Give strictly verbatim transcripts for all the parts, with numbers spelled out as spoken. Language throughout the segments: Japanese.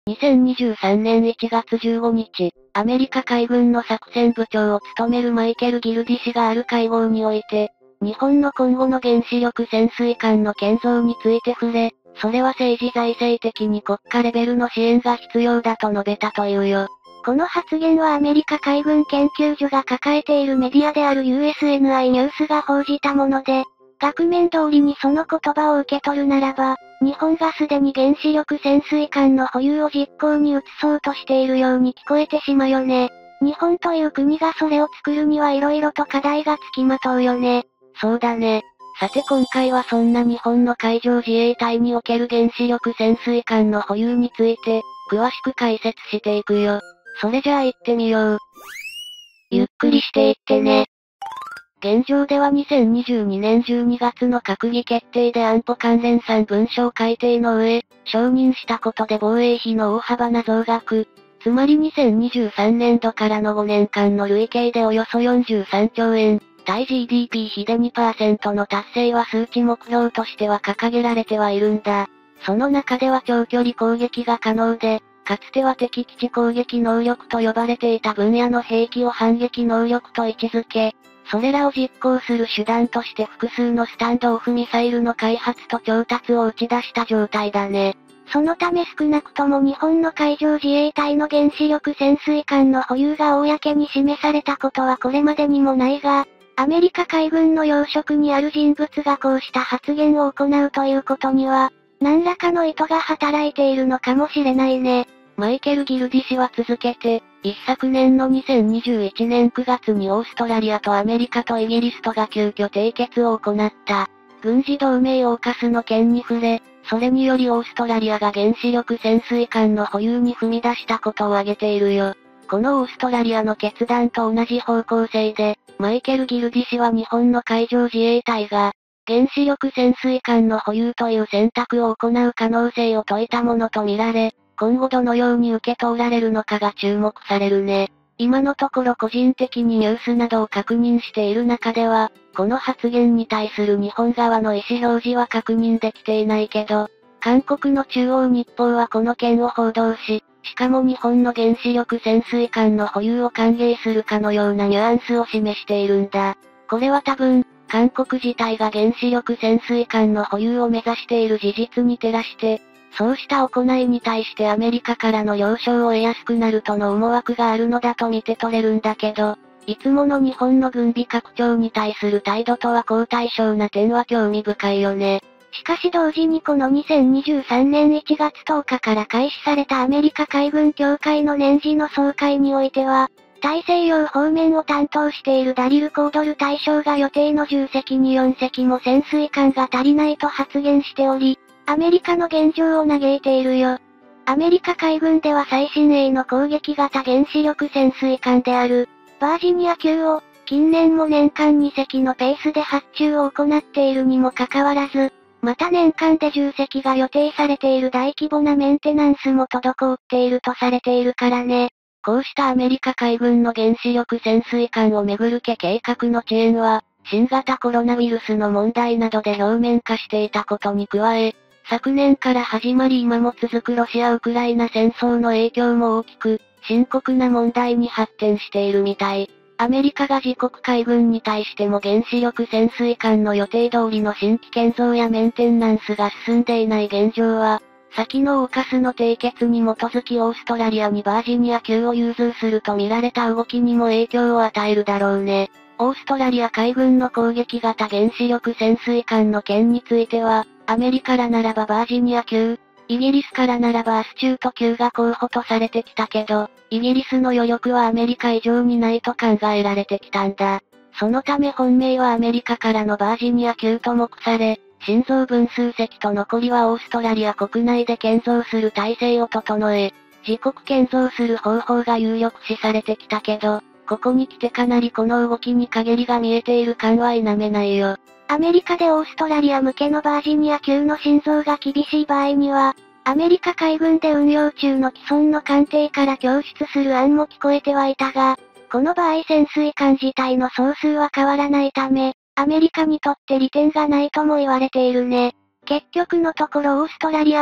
にせんにじゅうさんねんいちがつじゅうごにち、アメリカ海軍の作戦部長を務めるマイケル・ギルディ氏がある会合において、日本の今後の原子力潜水艦の建造について触れ、それは政治財政的に国家レベルの支援が必要だと述べたというよ。 この発言はアメリカ海軍研究所が抱えているメディアである ユーエスエヌアイ ニュースが報じたもので、額面通りにその言葉を受け取るならば、日本がすでに原子力潜水艦の保有を実行に移そうとしているように聞こえてしまうよね。日本という国がそれを作るには色々と課題がつきまとうよね。 そうだね。さて今回はそんな日本の海上自衛隊における原子力潜水艦の保有について、詳しく解説していくよ。それじゃあ行ってみよう。 ゆっくりしていってね。 現状ではにせんにじゅうにねんじゅうにがつの閣議決定で安保関連さん文書改定の上、承認したことで防衛費の大幅な増額、つまりにせんにじゅうさんねんどからのごねんかんの累計でおよそよんじゅうさんちょうえん、対 ジーディーピー 比で にパーセント の達成は数値目標としては掲げられてはいるんだ。その中では長距離攻撃が可能で、かつては敵基地攻撃能力と呼ばれていた分野の兵器を反撃能力と位置づけ、それらを実行する手段として複数のスタンドオフミサイルの開発と調達を打ち出した状態だね。 そのため少なくとも日本の海上自衛隊の原子力潜水艦の保有が公に示されたことはこれまでにもないが、アメリカ海軍の要職にある人物がこうした発言を行うということには、何らかの意図が働いているのかもしれないね。 マイケル・ギルディ氏は続けて、一昨年のにせんにじゅういちねんくがつにオーストラリアとアメリカとイギリスとが急遽締結を行った、軍事同盟オーカスの件に触れ、それによりオーストラリアが原子力潜水艦の保有に踏み出したことを挙げているよ。このオーストラリアの決断と同じ方向性で、マイケル・ギルディ氏は日本の海上自衛隊が、原子力潜水艦の保有という選択を行う可能性を説いたものとみられ、今後どのように受け通られるのかが注目されるね。今のところ個人的にニュースなどを確認している中では、この発言に対する日本側の意思表示は確認できていないけど、韓国の中央日報はこの件を報道し、しかも日本の原子力潜水艦の保有を歓迎するかのようなニュアンスを示しているんだ。これは多分、韓国自体が原子力潜水艦の保有を目指している事実に照らして、そうした行いに対してアメリカからの了承を得やすくなるとの思惑があるのだと見て取れるんだけど、いつもの日本の軍備拡張に対する態度とは好対照な点は興味深いよね。 しかし同時にこのにせんにじゅうさんねんいちがつとおかから開始されたアメリカ海軍協会の年次の総会においては、大西洋方面を担当しているダリル・コードル大将が予定のじゅっせきによんせきも潜水艦が足りないと発言しており、アメリカの現状を嘆いているよ。アメリカ海軍では最新鋭の攻撃型原子力潜水艦である、バージニア級を、近年も年間にせきのペースで発注を行っているにもかかわらず、また年間でじゅっせきが予定されている大規模なメンテナンスも滞っているとされているからね。 こうしたアメリカ海軍の原子力潜水艦をめぐる計画の遅延は、新型コロナウイルスの問題などで表面化していたことに加え、昨年から始まり今も続くロシア・ウクライナ戦争の影響も大きく、深刻な問題に発展しているみたい。アメリカが自国海軍に対しても原子力潜水艦の予定通りの新規建造やメンテナンスが進んでいない現状は、先のオーカスの締結に基づきオーストラリアにバージニア級を融通すると見られた動きにも影響を与えるだろうね。オーストラリア海軍の攻撃型原子力潜水艦の件については、アメリカからならばバージニア級、イギリスからならばアスチュート級が候補とされてきたけど、イギリスの余力はアメリカ以上にないと考えられてきたんだ。そのため本命はアメリカからのバージニア級と目され、新造分数隻と残りはオーストラリア国内で建造する体制を整え、自国建造する方法が有力視されてきたけど、ここに来てかなりこの動きに陰りが見えている感は否めないよ。 アメリカでオーストラリア向けのバージニア級の新造が厳しい場合には、アメリカ海軍で運用中の既存の艦艇から供出する案も聞こえてはいたが、この場合潜水艦自体の総数は変わらないため、アメリカにとって利点がないとも言われているね。結局のところオーストラリアは、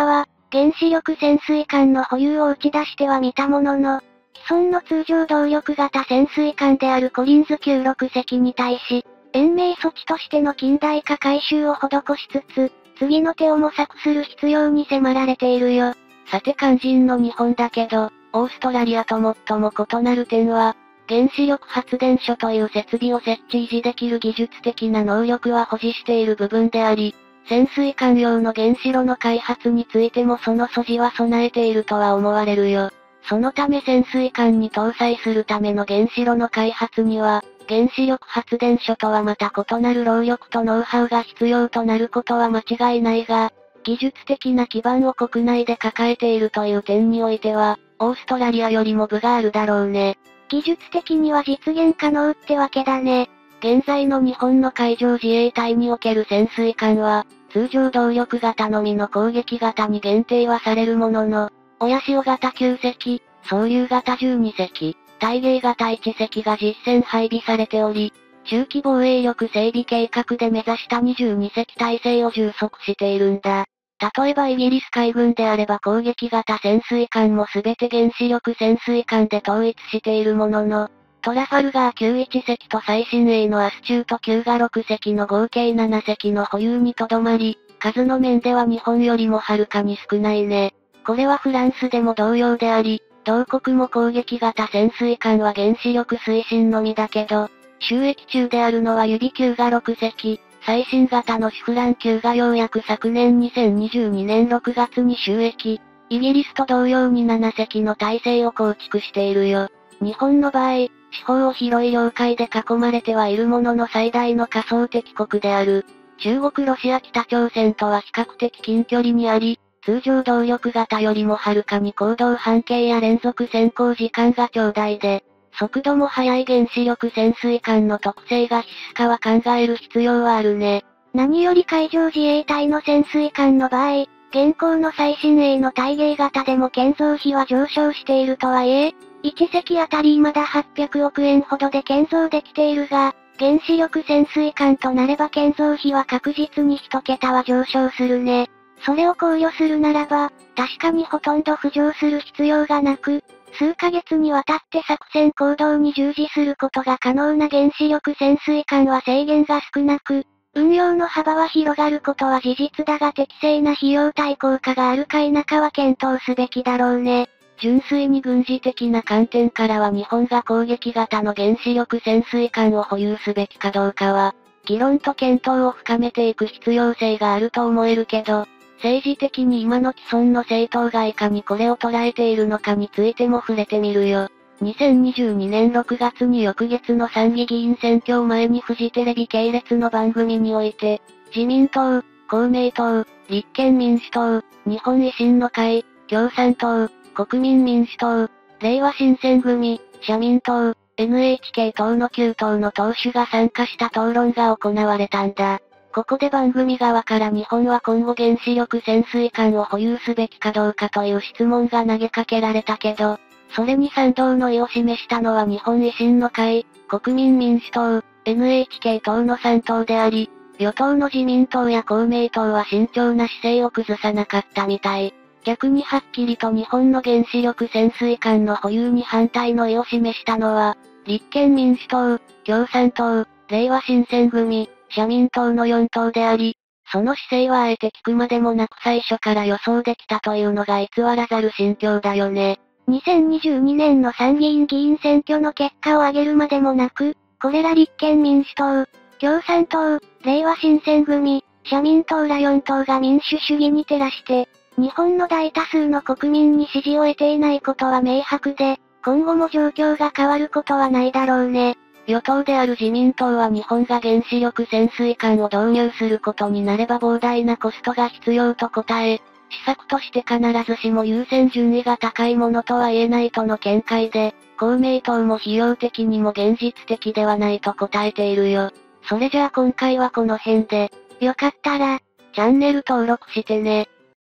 原子力潜水艦の保有を打ち出してはみたものの、既存の通常動力型潜水艦であるコリンズ級ろくせきに対し、延命措置としての近代化改修を施しつつ、次の手を模索する必要に迫られているよ。 さて肝心の日本だけど、オーストラリアと最も異なる点は、原子力発電所という設備を設置維持できる技術的な能力は保持している部分であり、潜水艦用の原子炉の開発についてもその素地は備えているとは思われるよ。そのため潜水艦に搭載するための原子炉の開発には、原子力発電所とはまた異なる労力とノウハウが必要となることは間違いないが、技術的な基盤を国内で抱えているという点においては、オーストラリアよりも分があるだろうね。 技術的には実現可能ってわけだね。 現在の日本の海上自衛隊における潜水艦は、通常動力型のみの攻撃型に限定はされるものの、親潮型きゅうせき、総流型じゅうにせき、対迎型いちせきが実戦配備されており、中期防衛力整備計画で目指したにじゅうにせき体制を充足しているんだ。例えばイギリス海軍であれば攻撃型潜水艦もすべて原子力潜水艦で統一しているものの、トラファルガーきゅういちせきと最新鋭のアスチュートきゅうがろくせきの合計ななせきの保有にとどまり、数の面では日本よりもはるかに少ないね。これはフランスでも同様であり、同国も攻撃型潜水艦は原子力推進のみだけど、収益中であるのは指きゅうがろくせき、最新型のシュフラン級がようやく昨年にせんにじゅうにねんろくがつに収益、イギリスと同様にななせきの体制を構築しているよ。日本の場合、四方を広い領海で囲まれてはいるものの最大の仮想敵国である。中国ロシア北朝鮮とは比較的近距離にあり、通常動力型よりもはるかに行動半径や連続潜航時間が長大で、速度も速い原子力潜水艦の特性が必須かは考える必要はあるね。 何より海上自衛隊の潜水艦の場合、現行の最新鋭の対迎型でも建造費は上昇しているとはいえ、いちせきあたり未だはっぴゃくおくえんほどで建造できているが、原子力潜水艦となれば建造費は確実に一桁は上昇するね。それを考慮するならば、確かにほとんど浮上する必要がなく、数ヶ月にわたって作戦行動に従事することが可能な原子力潜水艦は制限が少なく、運用の幅は広がることは事実だが適正な費用対効果があるか否かは検討すべきだろうね。 純粋に軍事的な観点からは日本が攻撃型の原子力潜水艦を保有すべきかどうかは、議論と検討を深めていく必要性があると思えるけど、政治的に今の既存の政党がいかにこれを捉えているのかについても触れてみるよ。にせんにじゅうにねんろくがつに翌月の参議議員選挙を前にフジテレビ系列の番組において、自民党、公明党、立憲民主党、日本維新の会、共産党、国民民主党、れいわ新選組、社民党、エヌエイチケー 等のきゅう党の党首が参加した討論が行われたんだ。ここで番組側から日本は今後原子力潜水艦を保有すべきかどうかという質問が投げかけられたけど、それに賛同の意を示したのは日本維新の会、国民民主党、エヌエイチケー 等のさん党であり、与党の自民党や公明党は慎重な姿勢を崩さなかったみたい。逆にはっきりと日本の原子力潜水艦の保有に反対の意を示したのは、立憲民主党、共産党、れいわ新選組、社民党のよん党であり、その姿勢はあえて聞くまでもなく最初から予想できたというのが偽らざる心境だよね。 にせんにじゅうにねんの参議院議員選挙の結果を挙げるまでもなく、これら立憲民主党、共産党、れいわ新選組、社民党らよん党が民主主義に照らして、日本の大多数の国民に支持を得ていないことは明白で、今後も状況が変わることはないだろうね。 与党である自民党は日本が原子力潜水艦を導入することになれば膨大なコストが必要と答え、施策として必ずしも優先順位が高いものとは言えないとの見解で、公明党も費用的にも現実的ではないと答えているよ。それじゃあ今回はこの辺で、 よかったら、 チャンネル登録してね。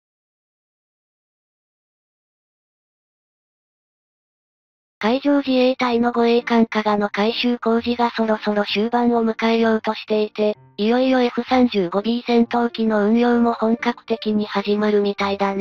海上自衛隊の護衛艦加賀の改修工事がそろそろ終盤を迎えようとしていて、いよいよ エフさんじゅうごビー 戦闘機の運用も本格的に始まるみたいだね。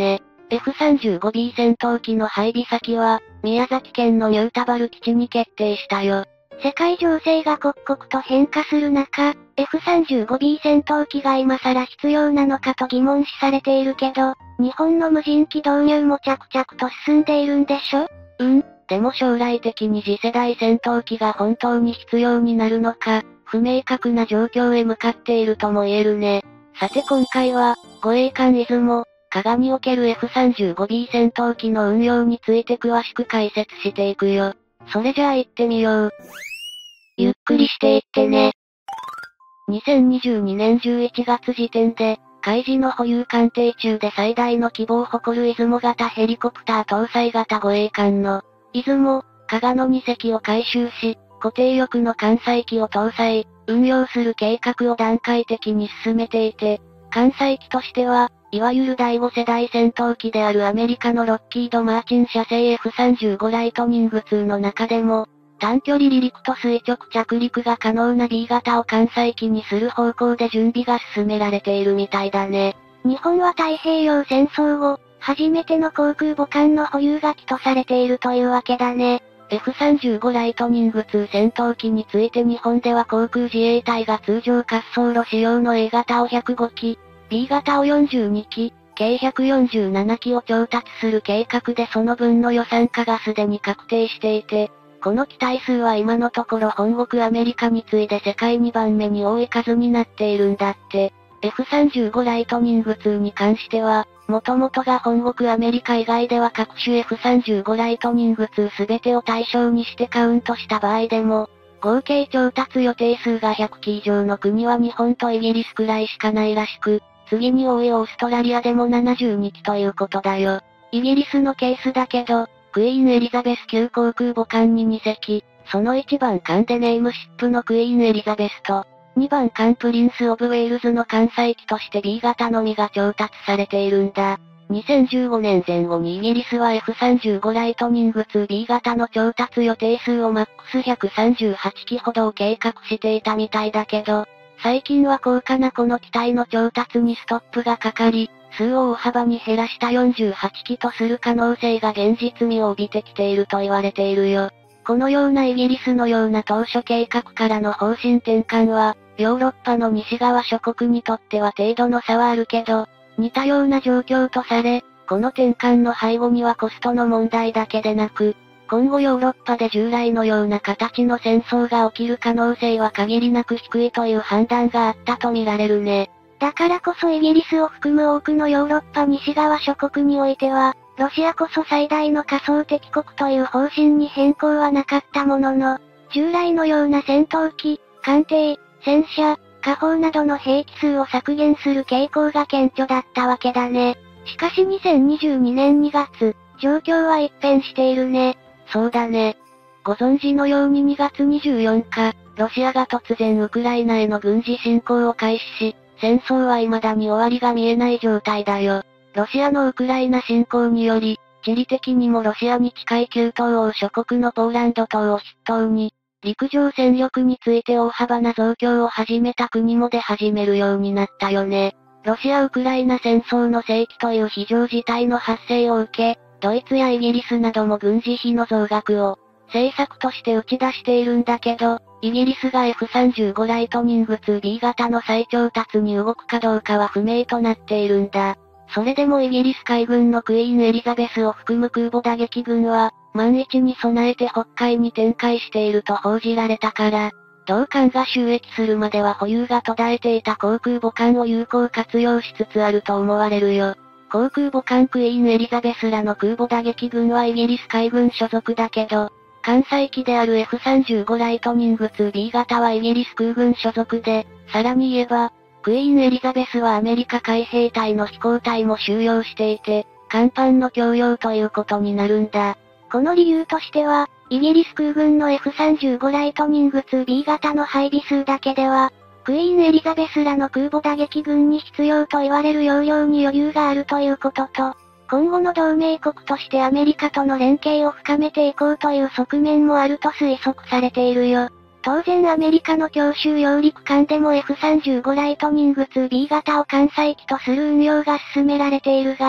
エフさんじゅうごビー 戦闘機の配備先は、宮崎県の新田原基地に決定したよ。 世界情勢が刻々と変化する中、エフさんじゅうごビー 戦闘機が今更必要なのかと疑問視されているけど、日本の無人機導入も着々と進んでいるんでしょ？ うん、でも将来的に次世代戦闘機が本当に必要になるのか、不明確な状況へ向かっているとも言えるね。さて今回は、護衛艦出雲、加賀における エフさんじゅうごビー 戦闘機の運用について詳しく解説していくよ。それじゃあ行ってみよう。 ゆっくりしていってね。 にせんにじゅうにねんじゅういちがつ時点で、海自の保有艦艇中で最大の規模を誇る出雲型ヘリコプター搭載型護衛艦の、出雲、加賀のにせきを改修し、固定翼の艦載機を搭載、運用する計画を段階的に進めていて、艦載機としては、いわゆるだいご世代戦闘機であるアメリカのロッキード・マーチン社製 エフさんじゅうご ライトニングツーの中でも、短距離離陸と垂直着陸が可能な ビー 型を艦載機にする方向で準備が進められているみたいだね。 日本は太平洋戦争後、初めての航空母艦の保有が期とされているというわけだね。 エフさんじゅうご ライトニングツー戦闘機について日本では航空自衛隊が通常滑走路仕様の A 型をひゃくごき、B 型をよんじゅうにき、計ひゃくよんじゅうななきを調達する計画でその分の予算化がすでに確定していて、この機体数は今のところ本国アメリカに次いで世界にばんめに多い数になっているんだって。エフさんじゅうご ライトニングツーに関しては、元々が本国アメリカ以外では各種 エフさんじゅうご ライトニングツーすべてを対象にしてカウントした場合でも、合計調達予定数がひゃくき以上の国は日本とイギリスくらいしかないらしく、次に多いオーストラリアでもななじゅうにきということだよ。イギリスのケースだけど、クイーンエリザベス級航空母艦ににせき、そのいちばん艦でネームシップのクイーンエリザベスと、にばん艦プリンスオブウェールズの艦載機として B 型のみが調達されているんだ。にせんじゅうごねん前後にイギリスは エフさんじゅうご ライトニングツービー 型の調達予定数をマックスひゃくさんじゅうはちきほどを計画していたみたいだけど、最近は高価なこの機体の調達にストップがかかり、数を大幅に減らしたよんじゅうはちきとする可能性が現実味を帯びてきていると言われているよ。このようなイギリスのような当初計画からの方針転換は、ヨーロッパの西側諸国にとっては程度の差はあるけど、似たような状況とされ、この転換の背後にはコストの問題だけでなく、今後ヨーロッパで従来のような形の戦争が起きる可能性は限りなく低いという判断があったとみられるね。 だからこそイギリスを含む多くのヨーロッパ西側諸国においては、ロシアこそ最大の仮想敵国という方針に変更はなかったものの、従来のような戦闘機、艦艇、戦車、火砲などの兵器数を削減する傾向が顕著だったわけだね。しかしにせんにじゅうにねんにがつ、状況は一変しているね。 そうだね。ご存知のようににがつにじゅうよっか、ロシアが突然ウクライナへの軍事侵攻を開始し、戦争は未だに終わりが見えない状態だよ。ロシアのウクライナ侵攻により、地理的にもロシアに近い旧東欧諸国のポーランド島を筆頭に、陸上戦力について大幅な増強を始めた国も出始めるようになったよね。ロシア・ウクライナ戦争の世紀という非常事態の発生を受け、ドイツやイギリスなども軍事費の増額を政策として打ち出しているんだけど、イギリスが エフさんじゅうご ライトニングツービー 型の再調達に動くかどうかは不明となっているんだ。それでもイギリス海軍のクイーンエリザベスを含む空母打撃群は、万一に備えて北海に展開していると報じられたから、同艦が収益するまでは保有が途絶えていた航空母艦を有効活用しつつあると思われるよ。航空母艦クイーンエリザベスらの空母打撃群はイギリス海軍所属だけど、艦載機である エフさんじゅうご ライトニングツービー 型はイギリス空軍所属で、さらに言えば、クイーンエリザベスはアメリカ海兵隊の飛行隊も収容していて、甲板の供用ということになるんだ。 この理由としては、イギリス空軍の エフさんじゅうご ライトニングツービー 型の配備数だけでは、クイーンエリザベスらの空母打撃群に必要と言われる容量に余裕があるということと、今後の同盟国としてアメリカとの連携を深めていこうという側面もあると推測されているよ。当然アメリカの強襲揚陸艦でも エフさんじゅうご ライトニングツービー 型を艦載機とする運用が進められているが、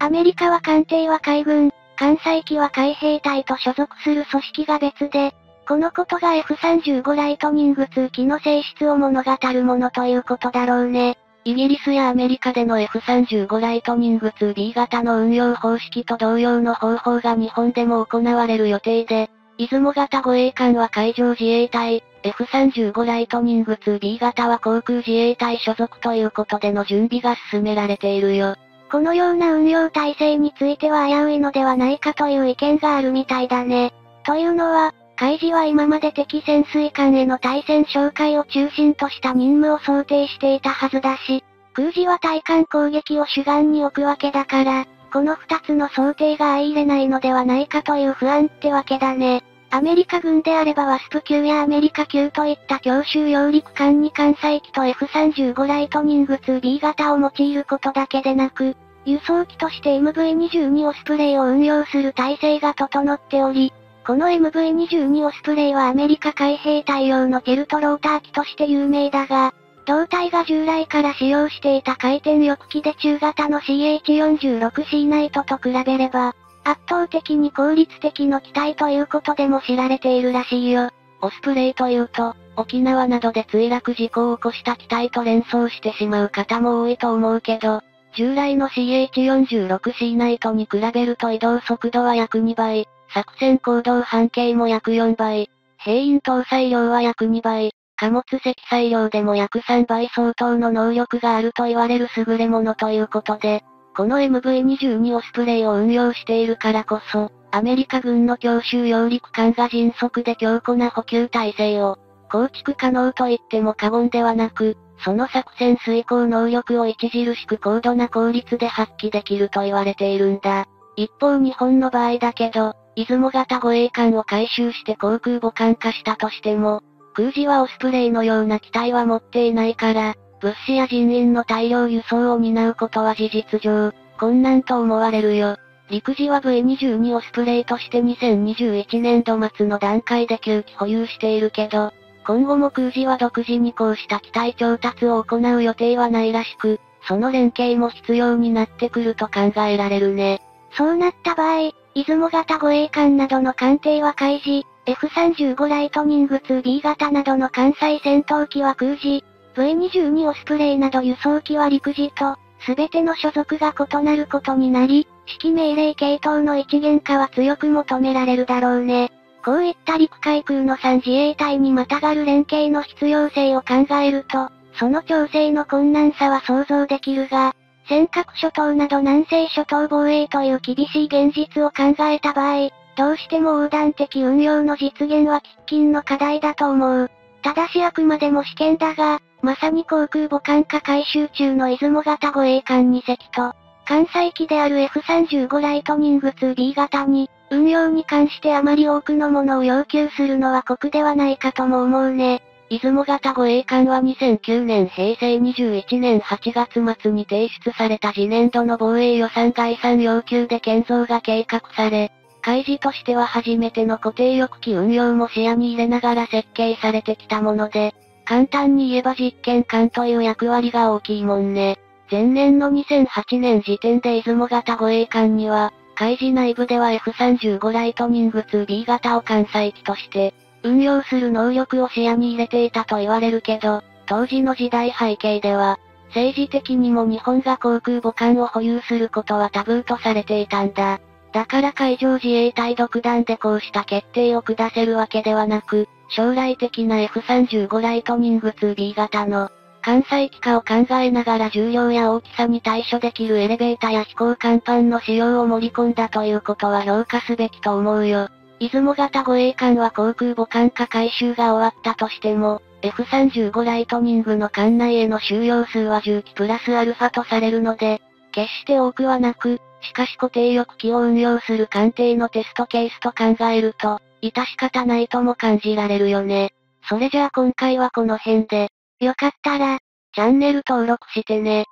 アメリカは艦艇は海軍、艦載機は海兵隊と所属する組織が別で、このことが エフさんじゅうご ライトニングに機の性質を物語るものということだろうね。 イギリスやアメリカでの エフさんじゅうご ライトニング ツービー 型の運用方式と同様の方法が日本でも行われる予定で、出雲型護衛艦は海上自衛隊、エフさんじゅうご ライトニング ツービー 型は航空自衛隊所属ということでの準備が進められているよ。 このような運用体制については危ういのではないかという意見があるみたいだね。というのは、海自は今まで敵潜水艦への対戦哨戒を中心とした任務を想定していたはずだし、空自は対艦攻撃を主眼に置くわけだから、この二つの想定が相入れないのではないかという不安ってわけだね。アメリカ軍であればワスプ級やアメリカ級といった強襲揚陸艦に艦載機と エフさんじゅうご ライトニング ツービー 型を用いることだけでなく、輸送機として エムブイにじゅうに オスプレイを運用する体制が整っており、この エムブイにじゅうに オスプレイはアメリカ海兵隊用のジェルトローター機として有名だが、同体が従来から使用していた回転翼機で中型の シーエイチよんじゅうろくシー ナイトと比べれば、圧倒的に効率的の機体ということでも知られているらしいよ。 オスプレイというと、沖縄などで墜落事故を起こした機体と連想してしまう方も多いと思うけど、従来の シーエイチよんじゅうろくシー ナイトに比べると移動速度は約にばい、作戦行動半径も約よんばい、兵員搭載量は約にばい、貨物積載量でも約さんばい相当の能力があると言われる優れものということで、この エムブイにじゅうに オスプレイを運用しているからこそ、アメリカ軍の強襲揚陸艦が迅速で強固な補給体制を構築可能と言っても過言ではなく、その作戦遂行能力を著しく高度な効率で発揮できると言われているんだ。一方日本の場合だけど、出雲型護衛艦を改修して航空母艦化したとしても、空自はオスプレイのような機体は持っていないから、物資や人員の大量輸送を担うことは事実上、困難と思われるよ。陸自は ブイにじゅうに オスプレイとしてにせんにじゅういちねんど末の段階できゅうき保有しているけど、今後も空自は独自にこうした機体調達を行う予定はないらしく、その連携も必要になってくると考えられるね。 そうなった場合、出雲型護衛艦などの艦艇は海自、エフさんじゅうご ライトニング ツービー 型などの艦載戦闘機は空自、ブイにじゅうに オスプレイなど輸送機は陸自と、すべての所属が異なることになり、指揮命令系統の一元化は強く求められるだろうね。こういった陸海空のさん自衛隊にまたがる連携の必要性を考えると、その調整の困難さは想像できるが、尖閣諸島など南西諸島防衛という厳しい現実を考えた場合、どうしても横断的運用の実現は喫緊の課題だと思う。ただしあくまでも試験だが、まさに航空母艦化改修中の出雲型護衛艦に隻と、艦載機である エフさんじゅうご ライトニング ツービー 型に、運用に関してあまり多くのものを要求するのは酷ではないかとも思うね。 出雲型護衛艦はにせんきゅうねんへいせいにじゅういちねんはちがつ末に提出された次年度の防衛予算概算要求で建造が計画され、海自としては初めての固定翼機運用も視野に入れながら設計されてきたもので、簡単に言えば実験艦という役割が大きいもんね。前年のにせんはちねん時点で出雲型護衛艦には、海自内部では エフさんじゅうご ライトニング ツービー 型を艦載機として、運用する能力を視野に入れていたと言われるけど、当時の時代背景では、政治的にも日本が航空母艦を保有することはタブーとされていたんだ。だから海上自衛隊独断でこうした決定を下せるわけではなく、将来的な エフさんじゅうご ライトニング ツービー 型の艦載機化を考えながら重量や大きさに対処できるエレベータや飛行甲板の使用を盛り込んだということは評価すべきと思うよ。出雲型護衛艦は航空母艦化改修が終わったとしても、エフさんじゅうご ライトニングの艦内への収容数はじゅうきプラスアルファとされるので、決して多くはなく、しかし固定翼機を運用する艦艇のテストケースと考えると、致し方ないとも感じられるよね。それじゃあ今回はこの辺で、 よかったら、 チャンネル登録してね。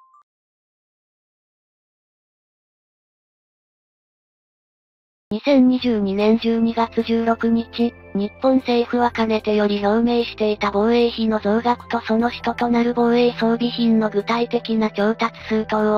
にせんにじゅうにねんじゅうにがつじゅうろくにち、日本政府はかねてより表明していた防衛費の増額とその使途となる防衛装備品の具体的な調達数等を、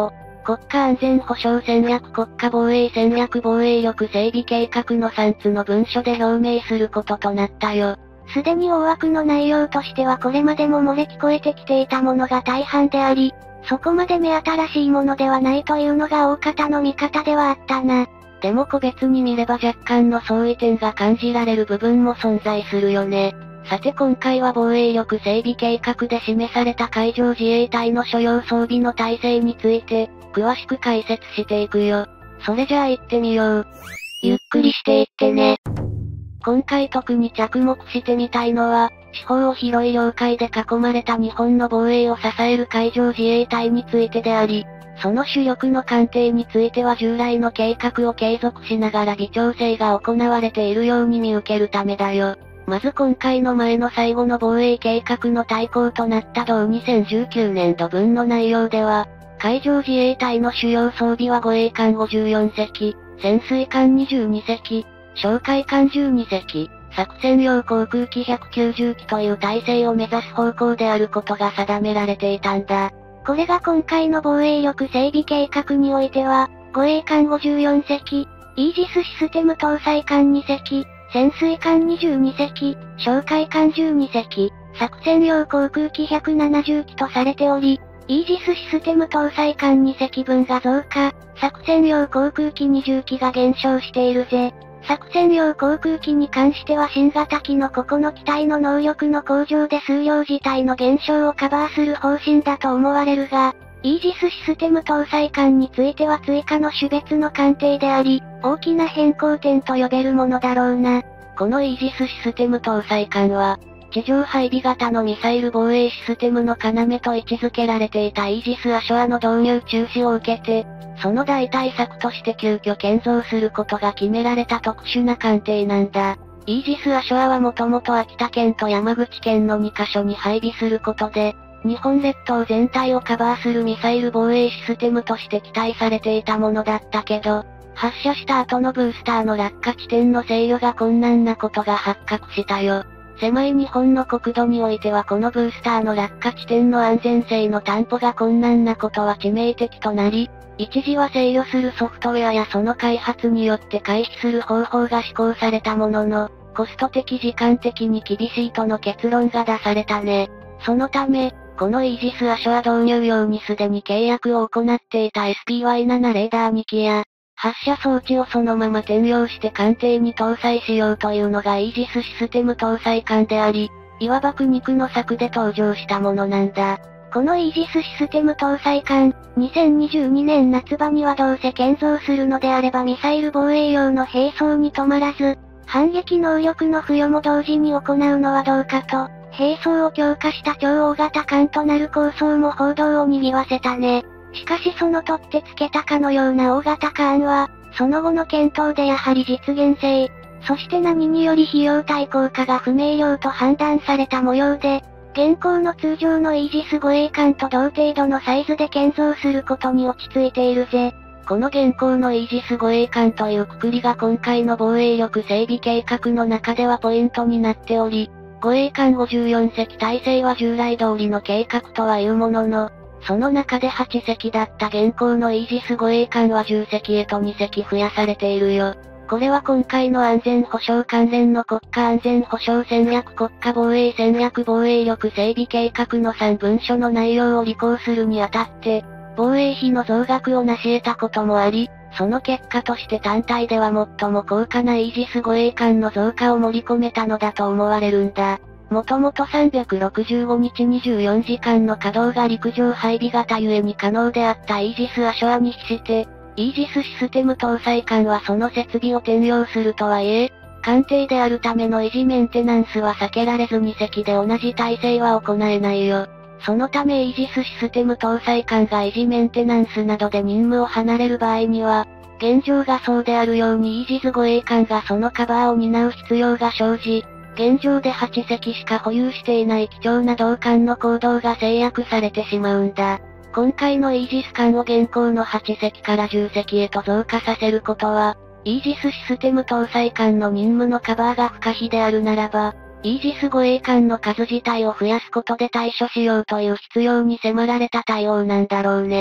国家安全保障戦略国家防衛戦略防衛力整備計画のさんつの文書で表明することとなったよ。 すでに大枠の内容としてはこれまでも漏れ聞こえてきていたものが大半であり、そこまで目新しいものではないというのが大方の見方ではあったな。 でも個別に見れば若干の相違点が感じられる部分も存在するよね。さて今回は防衛力整備計画で示された海上自衛隊の所要装備の体制について、詳しく解説していくよ。それじゃあ行ってみよう。ゆっくりしていってね。今回特に着目してみたいのは、四方を広い領海で囲まれた日本の防衛を支える海上自衛隊についてであり、その主力の艦艇については従来の計画を継続しながら微調整が行われているように見受けるためだよ。まず今回の前の最後の防衛計画の対象となった同にせんじゅうきゅうねん度分の内容では、海上自衛隊の主要装備は護衛艦ごじゅうよんせき、潜水艦にじゅうにせき、哨戒艦じゅうにせき、作戦用航空機ひゃくきゅうじゅうきという体制を目指す方向であることが定められていたんだ。 これが今回の防衛力整備計画においては、護衛艦ごじゅうよんせき、イージスシステム搭載艦にせき、潜水艦にじゅうにせき、哨戒艦じゅうにせき、作戦用航空機ひゃくななじゅうきとされており、イージスシステム搭載艦にせきぶんが増加、作戦用航空機にじゅうきが減少しているぜ。作戦用航空機に関しては新型機の個々の機体の能力の向上で数量自体の減少をカバーする方針だと思われるが、イージスシステム搭載艦については追加の種別の艦艇であり、大きな変更点と呼べるものだろうな。 このイージスシステム搭載艦は、地上配備型のミサイル防衛システムの要と位置づけられていたイージス・アショアの導入中止を受けて、その代替策として急遽建造することが決められた特殊な艦艇なんだ。イージス・アショアはもともと秋田県と山口県のにカ所に配備することで、日本列島全体をカバーするミサイル防衛システムとして期待されていたものだったけど、発射した後のブースターの落下地点の制御が困難なことが発覚したよ。狭い日本の国土においてはこのブースターの落下地点の安全性の担保が困難なことは致命的となり、一時は制御するソフトウェアやその開発によって回避する方法が施行されたものの、コスト的時間的に厳しいとの結論が出されたね。そのため、このイージス・アショア導入用にすでに契約を行っていた エスピーワイセブン レーダーにきや、発射装置をそのまま転用して艦艇に搭載しようというのがイージスシステム搭載艦であり、いわば苦肉の策で登場したものなんだ。 このイージスシステム搭載艦、にせんにじゅうにねん夏場にはどうせ建造するのであればミサイル防衛用の並走に止まらず、反撃能力の付与も同時に行うのはどうかと、並走を強化した超大型艦となる構想も報道を賑わせたね。しかしその取ってつけたかのような大型化案は、その後の検討でやはり実現性、そして何により費用対効果が不明瞭と判断された模様で、現行の通常のイージス護衛艦と同程度のサイズで建造することに落ち着いているぜ。 この現行のイージス護衛艦という括りが今回の防衛力整備計画の中ではポイントになっており、護衛艦ごじゅうよんせき体制は従来通りの計画とはいうものの、その中ではちせきだった現行のイージス護衛艦はじゅっせきへとにせき増やされているよ。これは今回の安全保障関連の国家安全保障戦略国家防衛戦略防衛力整備計画のさん文書の内容を履行するにあたって、防衛費の増額を成し得たこともあり、その結果として単体では最も高価なイージス護衛艦の増加を盛り込めたのだと思われるんだ。もともとさんびゃくろくじゅうごにちにじゅうよんじかんの稼働が陸上配備型ゆえに可能であったイージス・アショアに比して、イージスシステム搭載艦はその設備を転用するとはいえ、艦艇であるための維持メンテナンスは避けられずに隻で同じ体制は行えないよ。そのためイージスシステム搭載艦が維持メンテナンスなどで任務を離れる場合には、現状がそうであるようにイージス護衛艦がそのカバーを担う必要が生じ、現状ではちせきしか保有していない貴重な同艦の行動が制約されてしまうんだ。今回のイージス艦を現行のはちせきからじゅっせきへと増加させることは、イージスシステム搭載艦の任務のカバーが不可避であるならば、イージス護衛艦の数自体を増やすことで対処しようという必要に迫られた対応なんだろうね。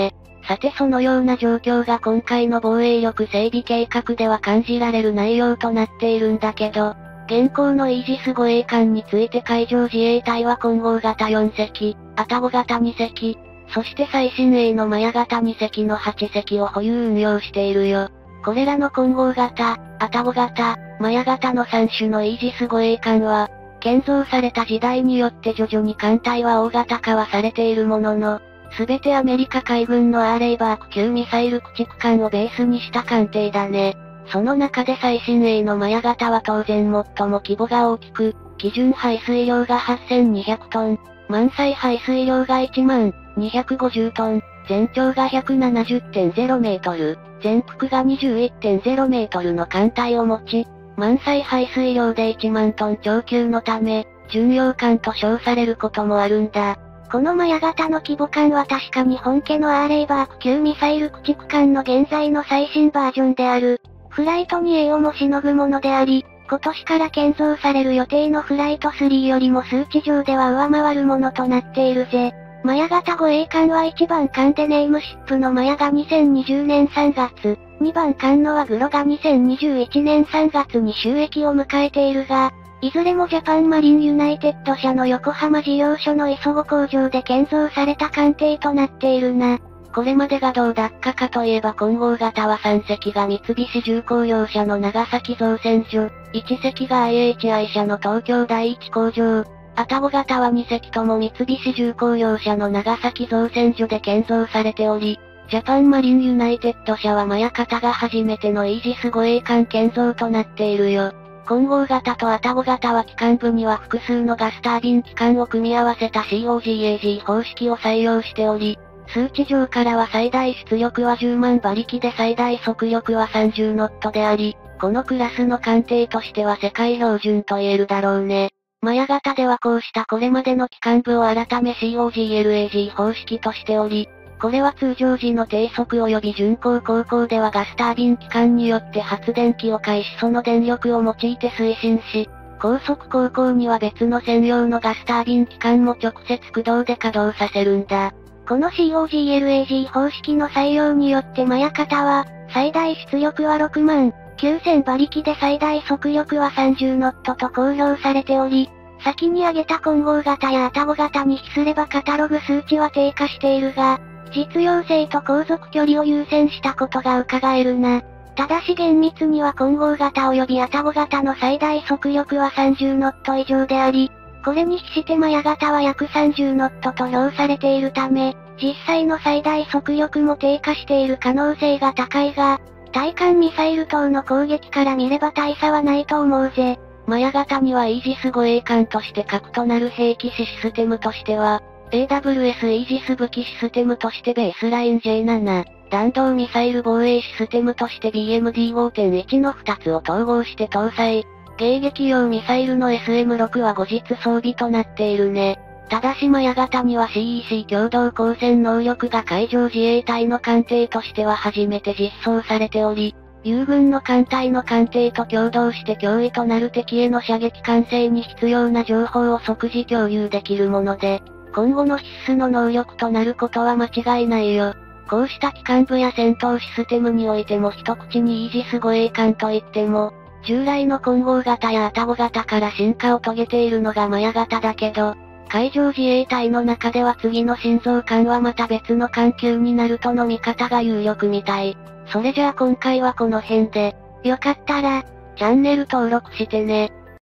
さてそのような状況が今回の防衛力整備計画では感じられる内容となっているんだけど、現行のイージス護衛艦について海上自衛隊は混合型よんせき、愛宕型にせき、そして最新鋭のマヤ型にせきのはちせきを保有運用しているよ。これらの混合型、愛宕型、マヤ型のさん種のイージス護衛艦は、建造された時代によって徐々に艦隊は大型化はされているものの、すべてアメリカ海軍のアーレイバーク級ミサイル駆逐艦をベースにした艦艇だね。その中で最新鋭のマヤ型は当然最も規模が大きく、基準排水量がはっせんにひゃくトン、満載排水量がいちまんにひゃくごじゅうトン、全長が ひゃくななじゅってんゼロメートル、全幅が にじゅういってんゼロメートルの艦隊を持ち、満載排水量でいちまんトン超級のため、巡洋艦と称されることもあるんだ。 このマヤ型の規模艦は確かに本家のアーレイバーク級ミサイル駆逐艦の現在の最新バージョンである、フライトに エー をもしのぐものであり、今年から建造される予定のフライトスリーよりも数値上では上回るものとなっているぜ。マヤ型護衛艦はいちばん艦でネームシップのマヤがにせんにじゅうねんさんがつ、にばん艦のアグロがにせんにじゅういちねんさんがつに就役を迎えているが、いずれもジャパンマリンユナイテッド社の横浜事業所の磯子工場で建造された艦艇となっているな。 これまでがどうだったかといえば混合型はさんせきが三菱重工業社の長崎造船所、いちせきが アイエイチアイ 社の東京第一工場、愛宕型はにせきとも三菱重工業社の長崎造船所で建造されており、ジャパンマリンユナイテッド社はマヤ型が初めてのイージス護衛艦建造となっているよ。混合型と愛宕型は機関部には複数のガスタービン機関を組み合わせた シーオージーエージー 方式を採用しており、数値上からは最大出力はじゅうまん馬力で最大速力はさんじゅうノットであり、このクラスの艦艇としては世界標準と言えるだろうね。マヤ型ではこうしたこれまでの機関部を改め シーオージーエルエージー 方式としており、これは通常時の低速及び巡航航行ではガスタービン機関によって発電機を介しその電力を用いて推進し、高速航行には別の専用のガスタービン機関も直接駆動で稼働させるんだ。 この シーオージーエルエージー 方式の採用によってマヤ型は、最大出力はろくまんきゅうせん馬力で最大速力はさんじゅうノットと公表されており、先に挙げた混合型や愛宕型に比すればカタログ数値は低下しているが、実用性と航続距離を優先したことが伺えるな。ただし厳密には混合型及び愛宕型の最大速力はさんじゅうノット以上であり、これに比してマヤ型は約さんじゅうノットと表されているため、実際の最大速力も低下している可能性が高いが、対艦ミサイル等の攻撃から見れば大差はないと思うぜ。 マヤ型にはイージス護衛艦として核となる兵器システムとしては、エーダブリューエス イージス武器システムとしてベースライン ジェイセブン、弾道ミサイル防衛システムとして ビーエムディーごてんいち のふたつを統合して搭載。迎撃用ミサイルの エスエムシックス は後日装備となっているね。ただしマヤ型には シーイーシー 共同光線能力が海上自衛隊の艦艇としては初めて実装されており、友軍の艦隊の艦艇と共同して脅威となる敵への射撃管制に必要な情報を即時共有できるもので、今後の必須の能力となることは間違いないよ。こうした機関部や戦闘システムにおいても一口にイージス護衛艦といっても、従来の混合型や愛宕型から進化を遂げているのがマヤ型だけど、海上自衛隊の中では次の心臓艦はまた別の艦級になるとの見方が有力みたい。それじゃあ今回はこの辺で、よかったら、チャンネル登録してね。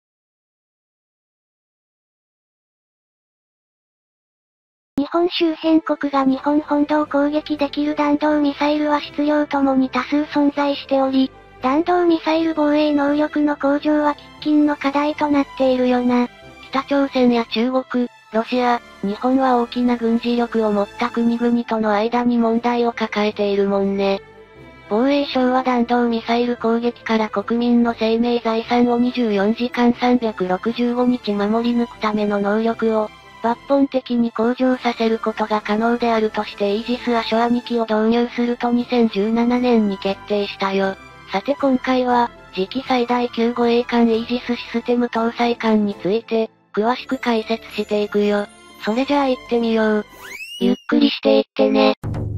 日本周辺国が日本本土を攻撃できる弾道ミサイルは質量ともに多数存在しており、弾道ミサイル防衛能力の向上は喫緊の課題となっているよな。 北朝鮮や中国、ロシア、日本は大きな軍事力を持った国々との間に問題を抱えているもんね。防衛省は弾道ミサイル攻撃から国民の生命財産をにじゅうよんじかんさんびゃくろくじゅうごにち守り抜くための能力を、抜本的に向上させることが可能であるとしてイージス・アショアにきを導入するとにせんじゅうななねんに決定したよ。さて今回は、次期最大級護衛艦イージスシステム搭載艦について、詳しく解説していくよ。それじゃあ行ってみよう。ゆっくりしていってね。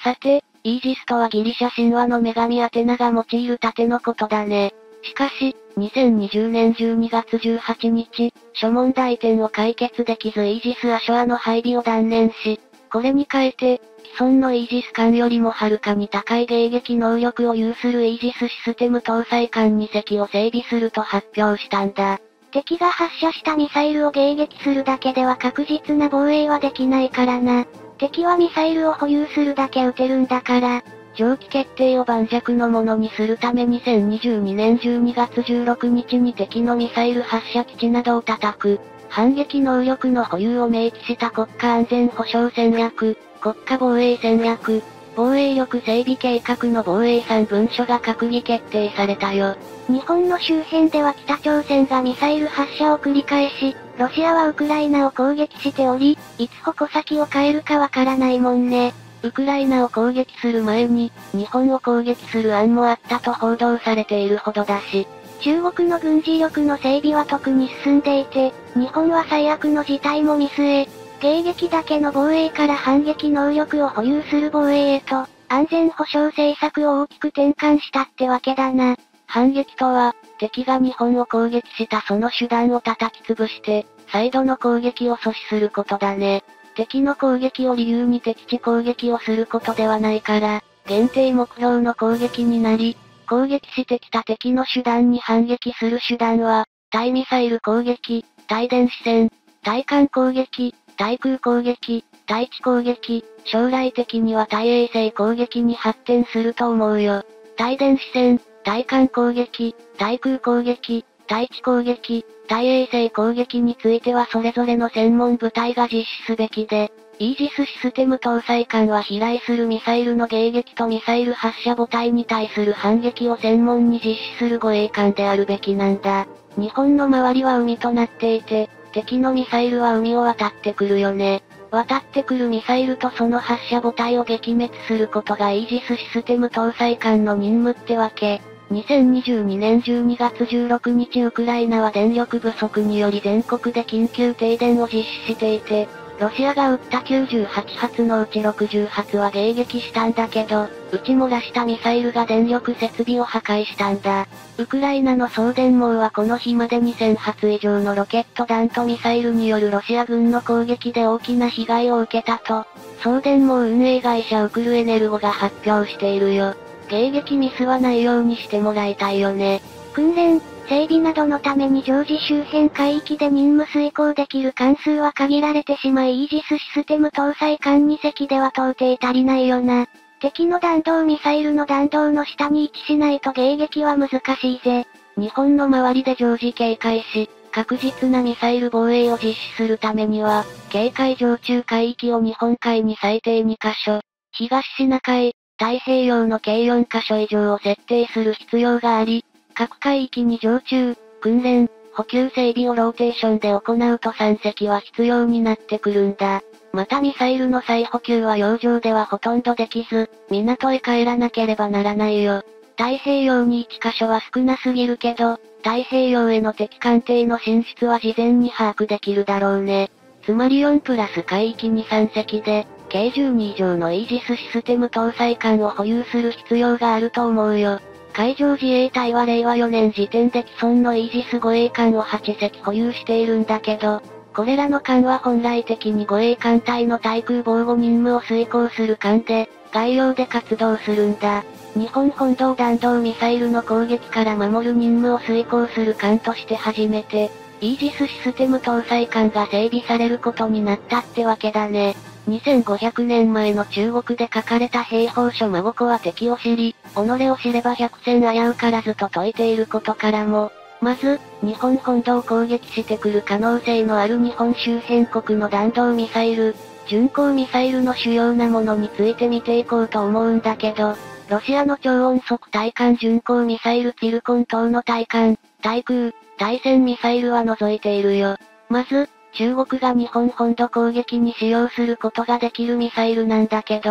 さて、イージスとはギリシャ神話の女神アテナが用いる盾のことだね。しかし、にせんにじゅうねんじゅうにがつじゅうはちにち、諸問題点を解決できずイージス・アショアの配備を断念し、これに変えて、既存のイージス艦よりもはるかに高い迎撃能力を有するイージスシステム搭載艦に隻を整備すると発表したんだ。 敵が発射したミサイルを迎撃するだけでは確実な防衛はできないからな。敵はミサイルを保有するだけ撃てるんだから。 長期決定を盤石のものにするためにせんにじゅうにねんじゅうにがつじゅうろくにちに敵のミサイル発射基地などを叩く、反撃能力の保有を明記した国家安全保障戦略、国家防衛戦略、防衛力整備計画の防衛さん文書が閣議決定されたよ。 日本の周辺では北朝鮮がミサイル発射を繰り返し、ロシアはウクライナを攻撃しており、いつ矛先を変えるかわからないもんね。 ウクライナを攻撃する前に、日本を攻撃する案もあったと報道されているほどだし、 中国の軍事力の整備は特に進んでいて、日本は最悪の事態も見据え、迎撃だけの防衛から反撃能力を保有する防衛へと、安全保障政策を大きく転換したってわけだな。 反撃とは、敵が日本を攻撃したその手段を叩き潰して、再度の攻撃を阻止することだね。敵の攻撃を理由に敵地攻撃をすることではないから、限定目標の攻撃になり、攻撃してきた敵の手段に反撃する手段は、対ミサイル攻撃、対電子戦、対艦攻撃、対空攻撃、対地攻撃、将来的には対衛星攻撃に発展すると思うよ。対電子戦、対艦攻撃、対空攻撃、対地攻撃、対衛星攻撃についてはそれぞれの専門部隊が実施すべきで、イージスシステム搭載艦は飛来するミサイルの迎撃とミサイル発射母体に対する反撃を専門に実施する護衛艦であるべきなんだ。日本の周りは海となっていて、敵のミサイルは海を渡ってくるよね。渡ってくるミサイルとその発射母体を撃滅することがイージスシステム搭載艦の任務ってわけ。にせんにじゅうにねんじゅうにがつじゅうろくにちウクライナは電力不足により全国で緊急停電を実施していて、ロシアが撃ったきゅうじゅうはちはつのうちろくじゅうはつは迎撃したんだけど、撃ち漏らしたミサイルが電力設備を破壊したんだ。ウクライナの送電網はこの日までにせんはつ以上のロケット弾とミサイルによるロシア軍の攻撃で大きな被害を受けたと、送電網運営会社ウクルエネルゴが発表しているよ。迎撃ミスはないようにしてもらいたいよね。 訓練、整備などのために常時周辺海域で任務遂行できる艦数は限られてしまいイージスシステム搭載艦に隻では到底足りないよな。敵の弾道ミサイルの弾道の下に位置しないと迎撃は難しいぜ。 日本の周りで常時警戒し、確実なミサイル防衛を実施するためには、警戒常駐海域を日本海に最低にカ所、東シナ海、太平洋の計よんカ所以上を設定する必要があり、各海域に常駐、訓練、補給整備をローテーションで行うとさん隻は必要になってくるんだ。またミサイルの再補給は洋上ではほとんどできず、港へ帰らなければならないよ。太平洋にいっカ所は少なすぎるけど、太平洋への敵艦艇の進出は事前に把握できるだろうね。つまりよんプラス海域にさん隻で、計じゅうに以上のイージスシステム搭載艦を保有する必要があると思うよ。海上自衛隊はれいわよねん時点で既存のイージス護衛艦をはち隻保有しているんだけど、これらの艦は本来的に護衛艦隊の対空防護任務を遂行する艦で、外洋で活動するんだ。日本本土弾道ミサイルの攻撃から守る任務を遂行する艦として初めて、イージスシステム搭載艦が整備されることになったってわけだね。にせんごひゃくねんまえの中国で書かれた兵法書真心は敵を知り、己を知れば百戦危うからずと説いていることからも、まず、日本本土を攻撃してくる可能性のある日本周辺国の弾道ミサイル、巡航ミサイルの主要なものについて見ていこうと思うんだけど、ロシアの超音速対艦巡航ミサイルツィルコン等の対艦、対空、対戦ミサイルは除いているよ。まず、中国が日本本土攻撃に使用することができるミサイルなんだけど、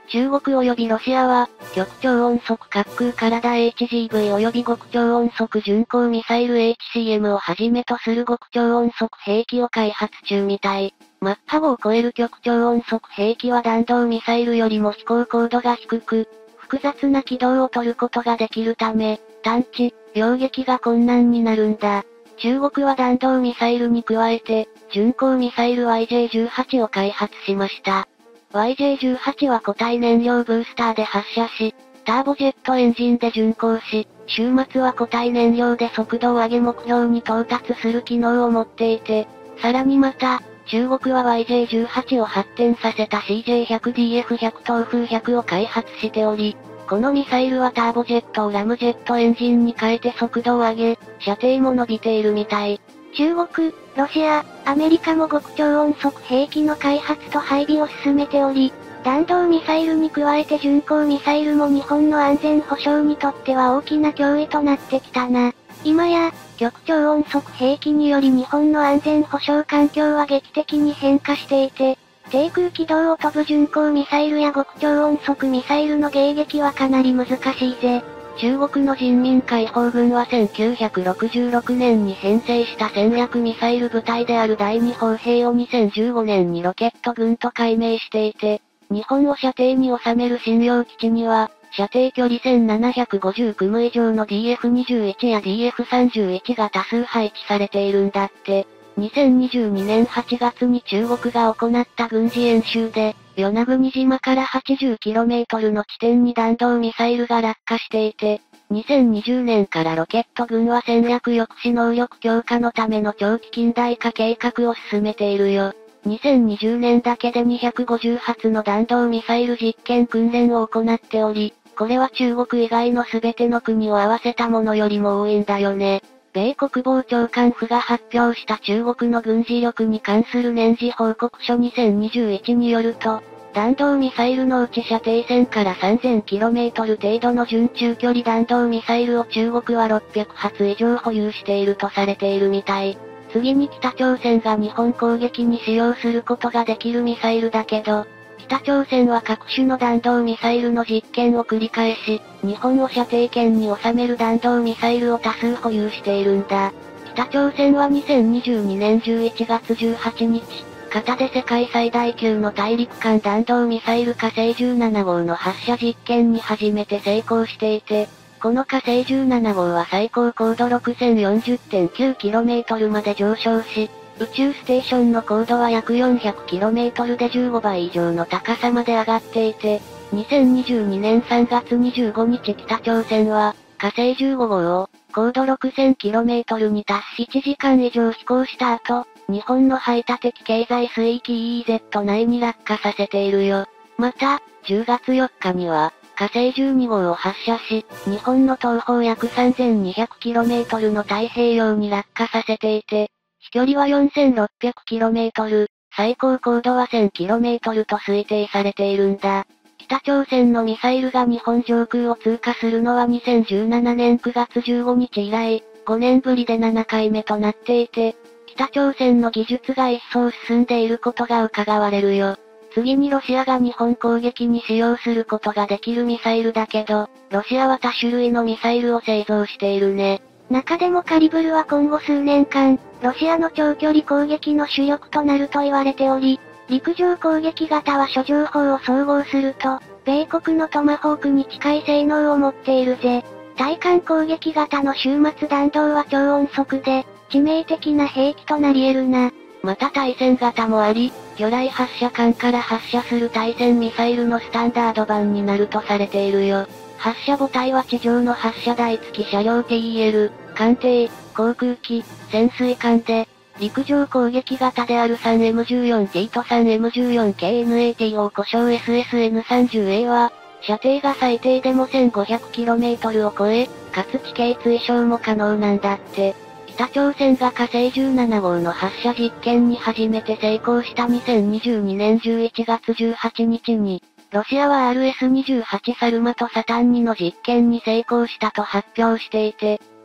中国及びロシアは、極超音速滑空体 エイチジーブイ 及び極超音速巡航ミサイル エイチシーエム をはじめとする極超音速兵器を開発中みたい。マッハごを超える極超音速兵器は弾道ミサイルよりも飛行高度が低く、複雑な軌道を取ることができるため、探知、擁撃が困難になるんだ。中国は弾道ミサイルに加えて、巡航ミサイル ワイジェイじゅうはち を開発しました。ワイジェイじゅうはち は固体燃料ブースターで発射し、ターボジェットエンジンで巡航し、終末は固体燃料で速度を上げ目標に到達する機能を持っていて、さらにまた、中国は ワイジェイじゅうはち を発展させた シージェイひゃくディーエフひゃく 東風ひゃくを開発しており、このミサイルはターボジェットをラムジェットエンジンに変えて速度を上げ、射程も伸びているみたい。 中国、ロシア、アメリカも極超音速兵器の開発と配備を進めており、弾道ミサイルに加えて巡航ミサイルも日本の安全保障にとっては大きな脅威となってきたな。今や、極超音速兵器により日本の安全保障環境は劇的に変化していて、低空軌道を飛ぶ巡航ミサイルや極超音速ミサイルの迎撃はかなり難しいぜ。 中国の人民解放軍はせんきゅうひゃくろくじゅうろくねんに編成した戦略ミサイル部隊である第二砲兵をにせんじゅうごねんにロケット軍と改名していて、日本を射程に収める新領基地には、射程距離せんななひゃくごじゅうキロ以上の ディーエフにじゅういち や ディーエフさんじゅういち が多数配置されているんだって。にせんにじゅうにねんはちがつに中国が行った軍事演習で、与那国島からはちじゅうキロメートルの地点に弾道ミサイルが落下していて、にせんにじゅうねんからロケット軍は戦略抑止能力強化のための長期近代化計画を進めているよ。にせんにじゅうねんだけでにひゃくごじゅうはつの弾道ミサイル実験訓練を行っており、これは中国以外の全ての国を合わせたものよりも多いんだよね。米国防長官府が発表した中国の軍事力に関する年次報告書にせんにじゅういちによると、弾道ミサイルのうち射程せんからさんぜんキロメートル程度の準中距離弾道ミサイルを中国はろっぴゃくはつ以上保有しているとされているみたい。次に北朝鮮が日本攻撃に使用することができるミサイルだけど、北朝鮮は各種の弾道ミサイルの実験を繰り返し、日本を射程圏に収める弾道ミサイルを多数保有しているんだ。北朝鮮はにせんにじゅうにねんじゅういちがつじゅうはちにち、片で世界最大級の大陸間弾道ミサイル火星じゅうなな号の発射実験に初めて成功していて、この火星じゅうなな号は最高高度 ろくせんよんじゅってんきゅうキロメートル まで上昇し、宇宙ステーションの高度は約 よんひゃくキロメートル でじゅうごばい以上の高さまで上がっていて、にせんにじゅうにねんさんがつにじゅうごにち北朝鮮は、火星じゅうご号を、高度 ろくせんキロメートル に達しいちじかん以上飛行した後、日本の排他的経済水域 イーイーゼット 内に落下させているよ。また、じゅうがつよっかには、火星じゅうに号を発射し、日本の東方約 さんぜんにひゃくキロメートル の太平洋に落下させていて、飛距離は よんせんろっぴゃくキロメートル、最高高度は せんキロメートル と推定されているんだ。北朝鮮のミサイルが日本上空を通過するのはにせんじゅうななねんくがつじゅうごにち以来、ごねんぶりでななかいめとなっていて、北朝鮮の技術が一層進んでいることが伺われるよ。次にロシアが日本攻撃に使用することができるミサイルだけど、ロシアは多種類のミサイルを製造しているね。 中でもカリブルは今後数年間、ロシアの長距離攻撃の主力となると言われており、陸上攻撃型は諸情報を総合すると、米国のトマホークに近い性能を持っているぜ。対艦攻撃型の終末弾道は超音速で、致命的な兵器となり得るな。 また対戦型もあり、魚雷発射管から発射する対戦ミサイルのスタンダード版になるとされているよ。発射母体は地上の発射台付き車両 ティーイーエル、艦艇、航空機、潜水艦で、陸上攻撃型である スリーエムじゅうよんティー と スリーエムじゅうよんケーエヌエーティー を故障 エスエスエヌさんじゅうエー は、射程が最低でも せんごひゃくキロメートル を超え、かつ地形追傷も可能なんだって。北朝鮮が火星じゅうなな号の発射実験に初めて成功したにせんにじゅうにねんじゅういちがつじゅうはちにちに、ロシアは アールエスにじゅうはち サルマトサタンにの実験に成功したと発表していて、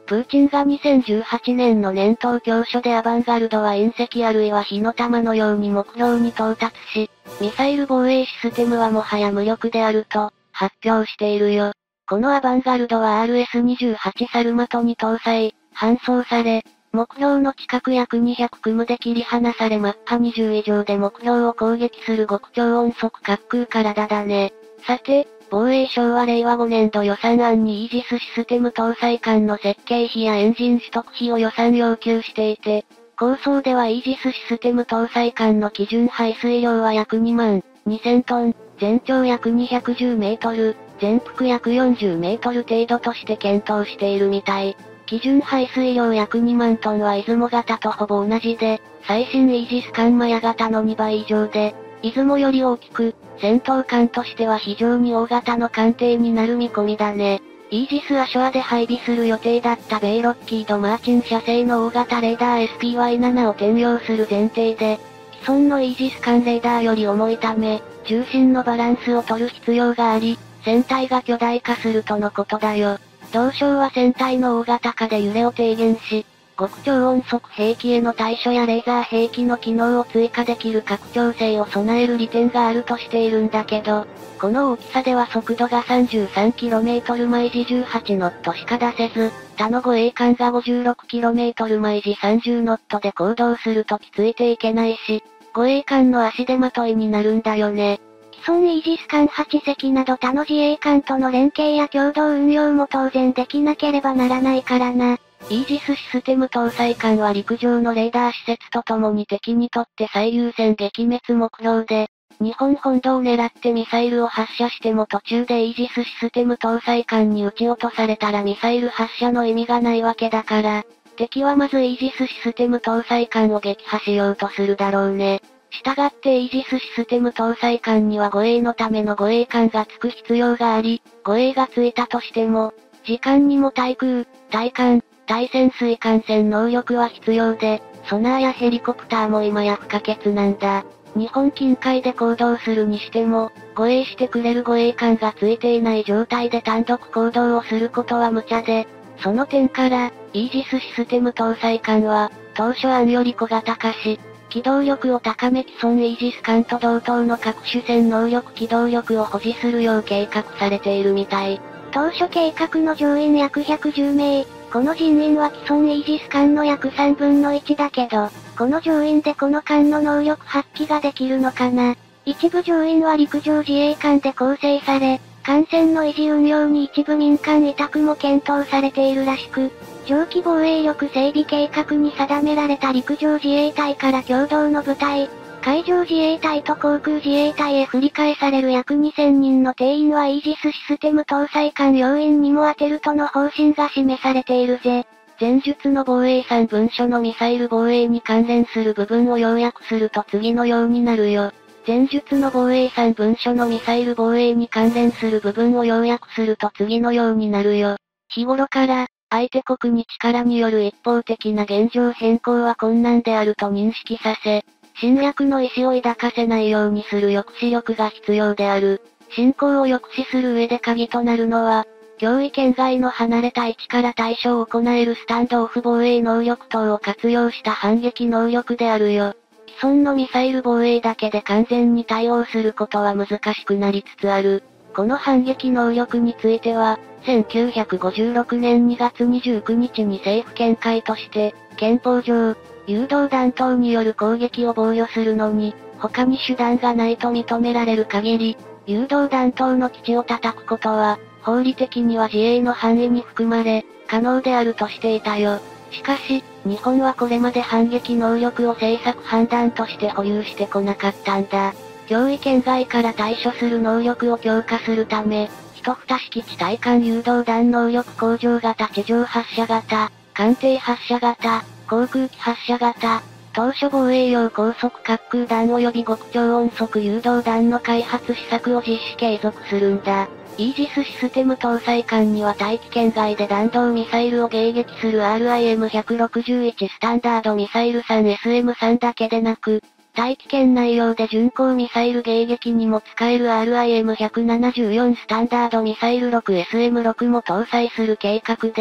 プーチンがにせんじゅうはちねんの年頭教書でアバンガルドは隕石あるいは火の玉のように目標に到達し、ミサイル防衛システムはもはや無力であると、発表しているよ。このアバンガルドは アールエスにじゅうはち サルマトに搭載、搬送され、目標の近く約にひゃくキロで切り離されマッハにじゅう以上で目標を攻撃する極超音速滑空体だね。さて、防衛省は令和ごねん度予算案にイージスシステム搭載艦の設計費やエンジン取得費を予算要求していて、構想ではイージスシステム搭載艦の基準排水量は約にまんにせんトン、全長約にひゃくじゅうメートル、全幅約よんじゅうメートル程度として検討しているみたい。基準排水量約にまんトンは出雲型とほぼ同じで、最新イージス艦マヤ型のにばい以上で、出雲より大きく、戦闘艦としては非常に大型の艦艇になる見込みだね。イージス・アショアで配備する予定だった米ロッキード・マーチン社製の大型レーダー エスピーワイセブン を転用する前提で、既存のイージス艦レーダーより重いため、重心のバランスを取る必要があり、船体が巨大化するとのことだよ。同省は船体の大型化で揺れを低減し、極超音速兵器への対処やレーザー兵器の機能を追加できる拡張性を備える利点があるとしているんだけど、この大きさでは速度が さんじゅうさんキロメートル 毎時じゅうはちノットしか出せず、他の護衛艦が ごじゅうろくキロメートル 毎時さんじゅうノットで行動するときついていけないし、護衛艦の足手まといになるんだよね。 既存イージス艦はち隻など他の自衛艦との連携や共同運用も当然できなければならないからな。 イージスシステム搭載艦は陸上のレーダー施設とともに敵にとって最優先撃滅目標で、日本本土を狙ってミサイルを発射しても途中でイージスシステム搭載艦に撃ち落とされたらミサイル発射の意味がないわけだから、敵はまずイージスシステム搭載艦を撃破しようとするだろうね。したがってイージスシステム搭載艦には護衛のための護衛艦がつく必要があり、護衛がついたとしても、時間にも対空、対艦、対潜水艦船能力は必要で、ソナーやヘリコプターも今や不可欠なんだ。日本近海で行動するにしても、護衛してくれる護衛艦がついていない状態で単独行動をすることは無茶で、その点から、イージスシステム搭載艦は、当初案より小型化し、機動力を高め既存イージス艦と同等の各種戦能力機動力を保持するよう計画されているみたい。 当初計画の乗員約ひゃくじゅうめい、この人員は既存イージス艦の約さんぶんのいちだけど、この乗員でこの艦の能力発揮ができるのかな。一部乗員は陸上自衛艦で構成され、艦船の維持運用に一部民間委託も検討されているらしく、長期防衛力整備計画に定められた陸上自衛隊から共同の部隊、海上自衛隊と航空自衛隊へ振り替えされる約にせんにんの定員はイージスシステム搭載艦要員にも当てるとの方針が示されているぜ。 前述の防衛さん文書のミサイル防衛に関連する部分を要約すると次のようになるよ。前述の防衛さん文書のミサイル防衛に関連する部分を要約すると次のようになるよ。日頃から、相手国に力による一方的な現状変更は困難であると認識させ、侵略の意思を抱かせないようにする抑止力が必要である。侵攻を抑止する上で鍵となるのは、脅威圏外の離れた位置から対処を行えるスタンドオフ防衛能力等を活用した反撃能力であるよ。既存のミサイル防衛だけで完全に対応することは難しくなりつつある。この反撃能力については、せんきゅうひゃくごじゅうろくねんにがつにじゅうくにちに政府見解として、憲法上、誘導弾等による攻撃を防御するのに、他に手段がないと認められる限り、誘導弾等の基地を叩くことは、法理的には自衛の範囲に含まれ、可能であるとしていたよ。しかし、日本はこれまで反撃能力を政策判断として保有してこなかったんだ。脅威圏外から対処する能力を強化するため、一蓋式地対艦誘導弾能力向上型地上発射型、艦艇発射型、航空機発射型、当初防衛用高速滑空弾及び極超音速誘導弾の開発施策を実施継続するんだ。イージスシステム搭載艦には大気圏外で弾道ミサイルを迎撃する アールアイエムひゃくろくじゅういち スタンダードミサイル スリーエスエムスリー だけでなく、大気圏内用で巡航ミサイル迎撃にも使える アールアイエムひゃくななじゅうよん スタンダードミサイル シックスエスエムシックス も搭載する計画で、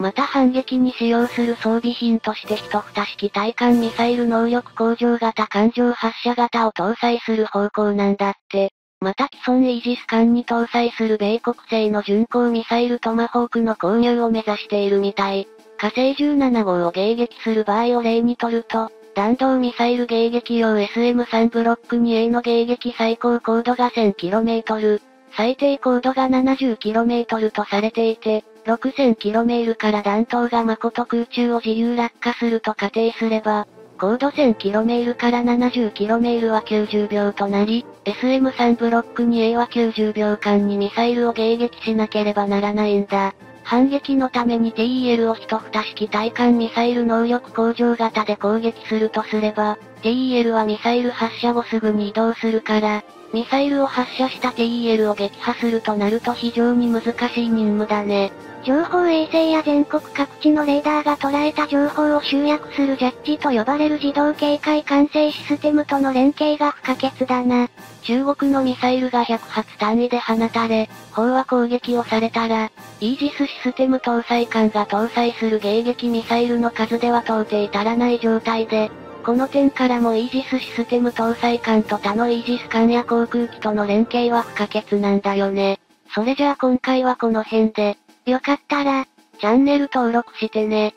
また反撃に使用する装備品として一蓋式対艦ミサイル能力向上型艦上発射型を搭載する方向なんだって。また既存イージス艦に搭載する米国製の巡航ミサイルトマホークの購入を目指しているみたい。火星じゅうなな号を迎撃する場合を例にとると、弾道ミサイル迎撃用 エスエムスリー ブロック にエー の迎撃最高高度が せんキロメートル、最低高度が ななじゅうキロメートル とされていて、ろくせんキロメートル から弾頭が誠空中を自由落下すると仮定すれば、高度 せんキロメートル から ななじゅうキロメートル はきゅうじゅうびょうとなり、エスエムスリー ブロック にエー はきゅうじゅうびょうかんにミサイルを迎撃しなければならないんだ。反撃のために ティーイーエル を一蓋式対艦ミサイル能力向上型で攻撃するとすれば、ティーイーエル はミサイル発射後すぐに移動するから、ミサイルを発射した ティーイーエル を撃破するとなると非常に難しい任務だね。 情報衛星や全国各地のレーダーが捉えた情報を集約するジャッジと呼ばれる自動警戒管制システムとの連携が不可欠だな。 中国のミサイルがひゃくはつ単位で放たれ、飽和攻撃をされたら、イージスシステム搭載艦が搭載する迎撃ミサイルの数では到底足らない状態で、この点からもイージスシステム搭載艦と他のイージス艦や航空機との連携は不可欠なんだよね。それじゃあ今回はこの辺で、 よかったら、 チャンネル登録してね。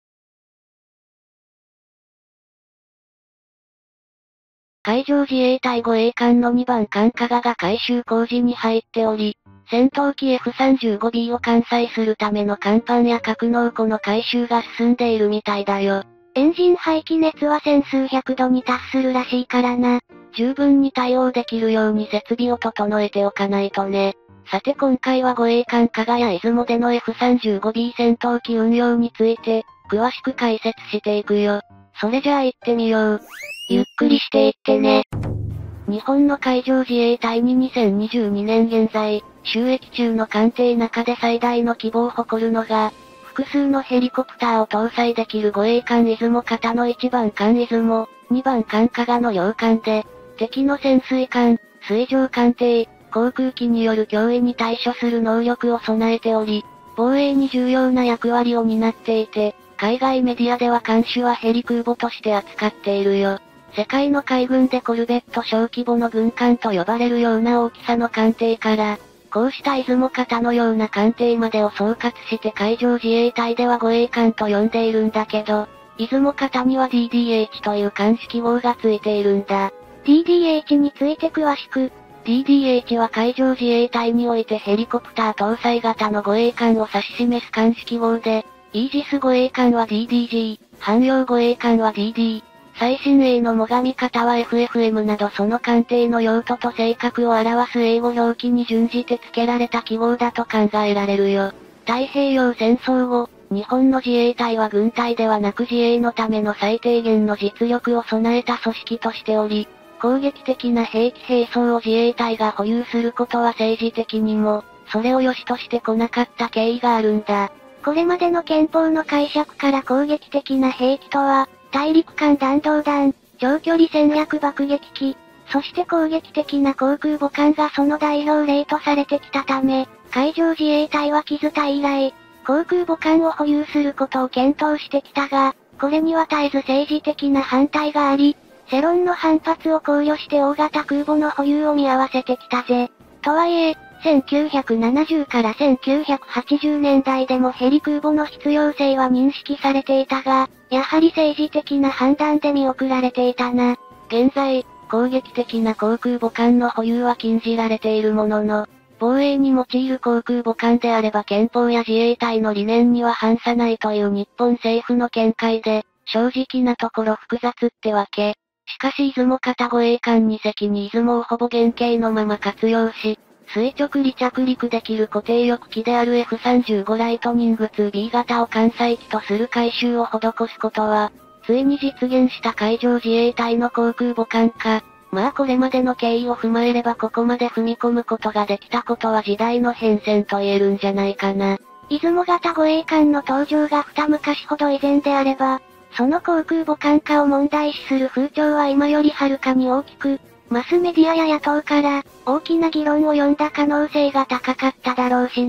海上自衛隊護衛艦のにばん艦加賀が改修工事に入っており、戦闘機 エフさんじゅうごビー を艦載するための甲板や格納庫の改修が進んでいるみたいだよ。 エンジン排気熱は千数百度に達するらしいからな。 十分に対応できるように設備を整えておかないとね。さて今回は護衛艦加賀や出雲での エフさんじゅうごビー 戦闘機運用について、詳しく解説していくよ。それじゃあ行ってみよう。 ゆっくりしていってね。 日本の海上自衛隊ににせんにじゅうにねん現在、就役中の艦艇中で最大の規模を誇るのが、複数のヘリコプターを搭載できる護衛艦出雲型のいちばん艦出雲、にばん艦加賀の両艦で、敵の潜水艦、水上艦艇、航空機による脅威に対処する能力を備えており、防衛に重要な役割を担っていて、海外メディアでは艦種はヘリ空母として扱っているよ。世界の海軍でコルベット小規模の軍艦と呼ばれるような大きさの艦艇から、こうした出雲型のような艦艇までを総括して海上自衛隊では護衛艦と呼んでいるんだけど、出雲型には ディーディーエイチ という艦式号がついているんだ。 ディーディーエイチ について詳しく。 ディーディーエイチ は海上自衛隊においてヘリコプター搭載型の護衛艦を指し示す艦式号で、イージス護衛艦は ディーディージー、汎用護衛艦は ディーディー、最新鋭の最上型は エフエフエム などその艦艇の用途と性格を表す英語表記に準じて付けられた記号だと考えられるよ。太平洋戦争後、日本の自衛隊は軍隊ではなく自衛のための最低限の実力を備えた組織としており、攻撃的な兵器兵装を自衛隊が保有することは政治的にも、それを良しとしてこなかった経緯があるんだ。 これまでの憲法の解釈から攻撃的な兵器とは、大陸間弾道弾、長距離戦略爆撃機、そして攻撃的な航空母艦がその代表例とされてきたため、海上自衛隊は木津隊以来、航空母艦を保有することを検討してきたが、これには絶えず政治的な反対があり、世論の反発を考慮して大型空母の保有を見合わせてきたぜ。とはいえ、せんきゅうひゃくななじゅうからせんきゅうひゃくはちじゅうねんだいでもヘリ空母の必要性は認識されていたが、やはり政治的な判断で見送られていたな。 現在、攻撃的な航空母艦の保有は禁じられているものの、防衛に用いる航空母艦であれば憲法や自衛隊の理念には反さないという日本政府の見解で、正直なところ複雑ってわけ。しかし出雲型護衛艦に隻に出雲をほぼ原型のまま活用し、垂直離着陸できる固定翼機である エフさんじゅうご ライトニング ツービー 型を艦載機とする改修を施すことは、ついに実現した海上自衛隊の航空母艦か。まあこれまでの経緯を踏まえればここまで踏み込むことができたことは時代の変遷と言えるんじゃないかな。 出雲型護衛艦の登場が二昔ほど以前であれば、その航空母艦化を問題視する風潮は今よりはるかに大きく、マスメディアや野党から大きな議論を呼んだ可能性が高かっただろうしな。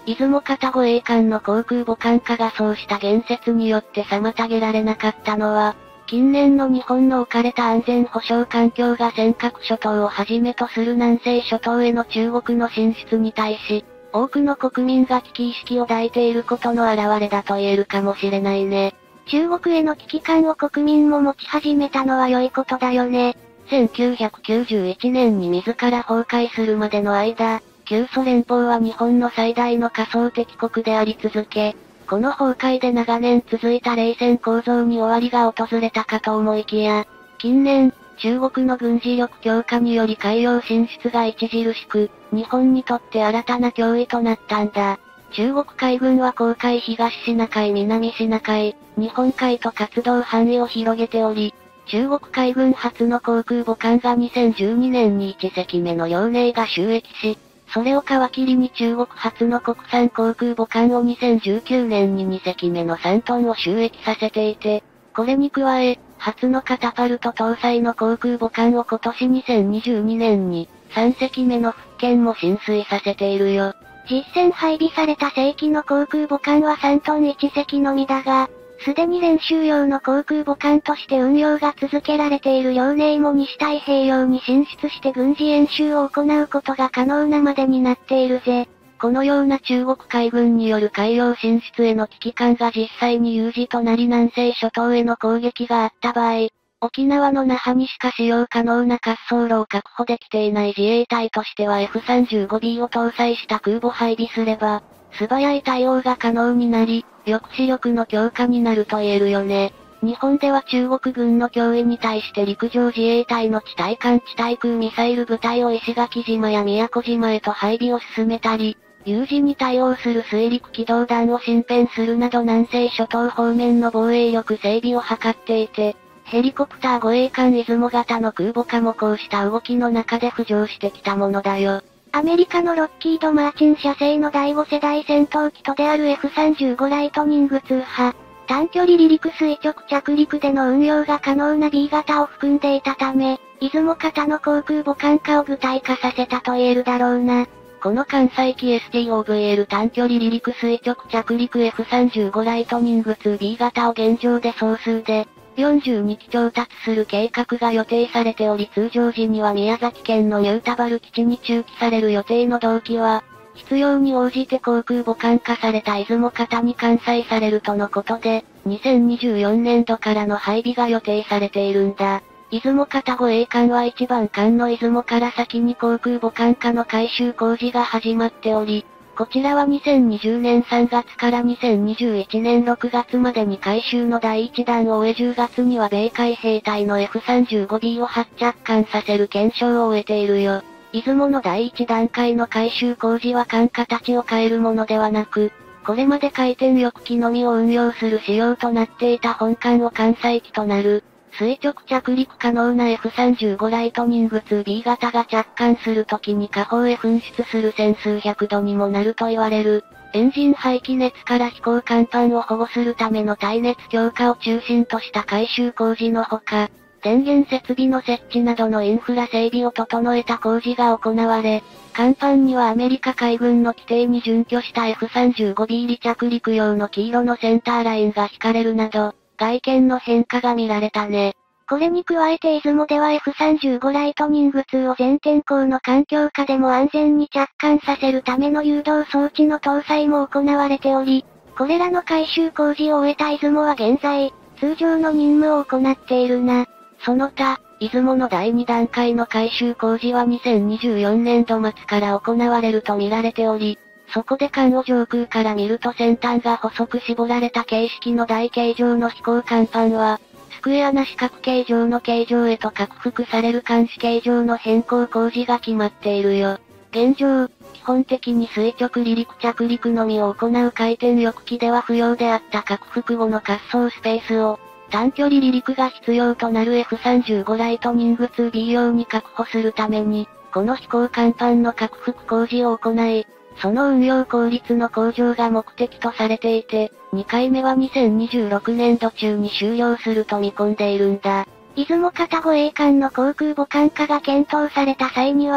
出雲型護衛艦の航空母艦化がそうした言説によって妨げられなかったのは、近年の日本の置かれた安全保障環境が尖閣諸島をはじめとする南西諸島への中国の進出に対し、多くの国民が危機意識を抱いていることの表れだと言えるかもしれないね。 中国への危機感を国民も持ち始めたのは良いことだよね。 せんきゅうひゃくきゅうじゅういちねんに自ら崩壊するまでの間、旧ソ連邦は日本の最大の仮想敵国であり続け、この崩壊で長年続いた冷戦構造に終わりが訪れたかと思いきや、近年、中国の軍事力強化により海洋進出が著しく、日本にとって新たな脅威となったんだ。中国海軍は黄海東シナ海南シナ海、日本海と活動範囲を広げており、中国海軍初の航空母艦がにせんじゅうにねんにいち隻目の遼寧が就役し、それを皮切りに中国初の国産航空母艦をにせんじゅうきゅうねんにに隻目のさんトンを就役させていて、これに加え、初のカタパルト搭載の航空母艦を今年にせんにじゅうにねんにさん隻目の福建も進水させているよ。 実戦配備された正規の航空母艦はさんトンいち隻のみだが、すでに練習用の航空母艦として運用が続けられている遼寧も西太平洋に進出して軍事演習を行うことが可能なまでになっているぜ。 このような中国海軍による海洋進出への危機感が実際に有事となり南西諸島への攻撃があった場合、沖縄の那覇にしか使用可能な滑走路を確保できていない自衛隊としては エフさんじゅうごビー を搭載した空母配備すれば、素早い対応が可能になり、抑止力の強化になると言えるよね。日本では中国軍の脅威に対して陸上自衛隊の地対艦地対空ミサイル部隊を石垣島や宮古島へと配備を進めたり、有事に対応する水陸機動団を新編するなど南西諸島方面の防衛力整備を図っていて、ヘリコプター護衛艦出雲型の空母化もこうした動きの中で浮上してきたものだよ。 アメリカのロッキード・マーチン社製のだいご世代戦闘機とである エフさんじゅうご ライトニングツー波、短距離離陸垂直着陸での運用が可能な ビー 型を含んでいたため、出雲型の航空母艦化を具体化させたと言えるだろうな。 この艦載機 エスティーオーブイエル 短距離離陸垂直着陸 エフさんじゅうご ライトニング ツービー 型を現状で総数でよんじゅうに機調達する計画が予定されており通常時には宮崎県のニュータバル基地に駐機される予定の同機は、必要に応じて航空母艦化された出雲型に艦載されるとのことで、にせんにじゅうよねんどからの配備が予定されているんだ。出雲型護衛艦はいちばん艦の出雲から先に航空母艦化の改修工事が始まっており、こちらはにせんにじゅうねんさんがつからにせんにじゅういちねんろくがつまでに改修のだいいちだんを終えじゅうがつには米海兵隊の エフさんじゅうごビー を発着艦させる検証を終えているよ。出雲のだいいちだんかいの改修工事は艦形を変えるものではなく、これまで回転翼機のみを運用する仕様となっていた本艦を艦載機となる、垂直着陸可能な エフさんじゅうご ライトニング ツービー 型が着艦するときに下方へ噴出する千数百度にもなると言われる、エンジン排気熱から飛行甲板を保護するための耐熱強化を中心とした改修工事のほか、電源設備の設置などのインフラ整備を整えた工事が行われ、甲板にはアメリカ海軍の規定に準拠した エフさんじゅうごビー 離着陸用の黄色のセンターラインが引かれるなど、外見の変化が見られたね。 これに加えて出雲では エフさんじゅうご ライトニングツーを全天候の環境下でも安全に着艦させるための誘導装置の搭載も行われており、これらの改修工事を終えた出雲は現在、通常の任務を行っているな。 その他、出雲のだいにだんかいの改修工事はにせんにじゅうよねんど末から行われると見られており、そこで艦を上空から見ると先端が細く絞られた形式の台形状の飛行甲板は、スクエアな四角形状の形状へと拡幅される艦首形状の変更工事が決まっているよ。現状、基本的に垂直離陸着陸のみを行う回転翼機では不要であった拡幅後の滑走スペースを、短距離離陸が必要となる エフさんじゅうご ライトニング ツービー 用に確保するために、この飛行甲板の拡幅工事を行い、その運用効率の向上が目的とされていて、にかいめはにせんにじゅうろくねんど中に終了すると見込んでいるんだ。 出雲型護衛艦の航空母艦化が検討された際には、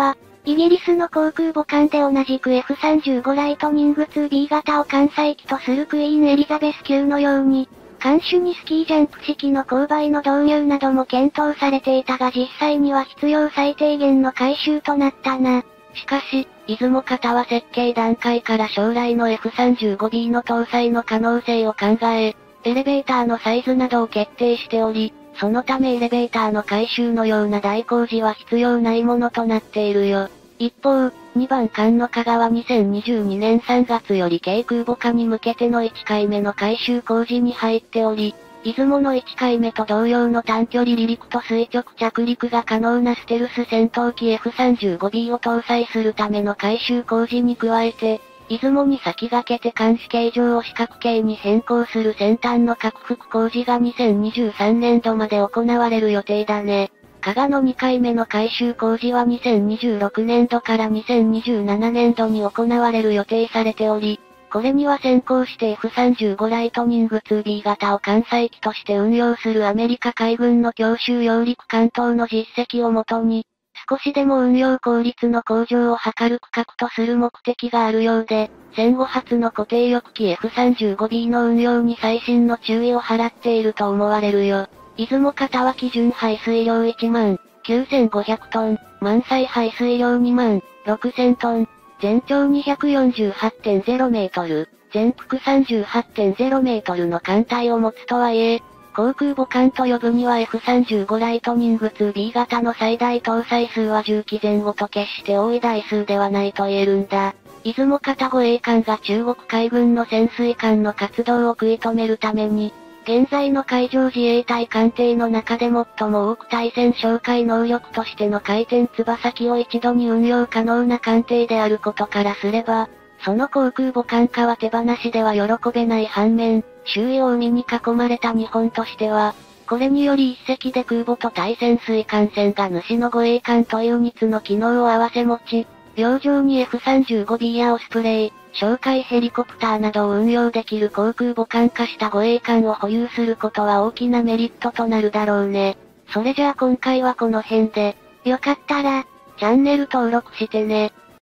イギリスの航空母艦で同じく エフさんじゅうご ライトニング ツービー 型を艦載機とするクイーンエリザベス級のように、艦首にスキージャンプ式の勾配の導入なども検討されていたが実際には必要最低限の改修となったな。 しかし、出雲方は設計段階から将来の エフさんじゅうごビー の搭載の可能性を考え、エレベーターのサイズなどを決定しており、そのためエレベーターの改修のような大工事は必要ないものとなっているよ。一方、にばん艦の加賀はにせんにじゅうにねんさんがつより軽空母化に向けてのいっかいめの改修工事に入っており、出雲のいっかいめと同様の短距離離陸と垂直着陸が可能なステルス戦闘機 エフさんじゅうごビー を搭載するための改修工事に加えて、出雲に先駆けて艦首形状を四角形に変更する先端の拡幅工事がにせんにじゅうさんねんどまで行われる予定だね。加賀のにかいめの改修工事はにせんにじゅうろくねんどからにせんにじゅうななねんどに行われる予定されており、これには先行して エフさんじゅうご ライトニング ツービー 型を艦載機として運用するアメリカ海軍の強襲揚陸艦等の実績をもとに、少しでも運用効率の向上を図る区画とする目的があるようで、戦後初の固定翼機 エフさんじゅうごビー の運用に細心の注意を払っていると思われるよ。出雲方は基準排水量いちまんきゅうせんごひゃくトン、満載排水量にまんろくせんトン、全長 にひゃくよんじゅうはちてんゼロメートル、全幅 さんじゅうはちてんゼロメートルの艦隊を持つとはいえ、航空母艦と呼ぶには エフさんじゅうご ライトニング ツービー 型の最大搭載数はじゅうきぜん後と決して多い台数ではないと言えるんだ。出雲方護衛艦が中国海軍の潜水艦の活動を食い止めるために、現在の海上自衛隊艦艇の中で最も多く対戦哨戒能力としての回転翼機を一度に運用可能な艦艇であることからすれば、その航空母艦化は手放しでは喜べない反面、周囲を海に囲まれた日本としては、これにより一隻で空母と対潜水艦船が主の護衛艦というにつの機能を併せ持ち、洋上に エフさんじゅうごビー やオスプレイ、哨戒ヘリコプターなどを運用できる航空母艦化した護衛艦を保有することは大きなメリットとなるだろうね。それじゃあ今回はこの辺で、 よかったら、 チャンネル登録してね。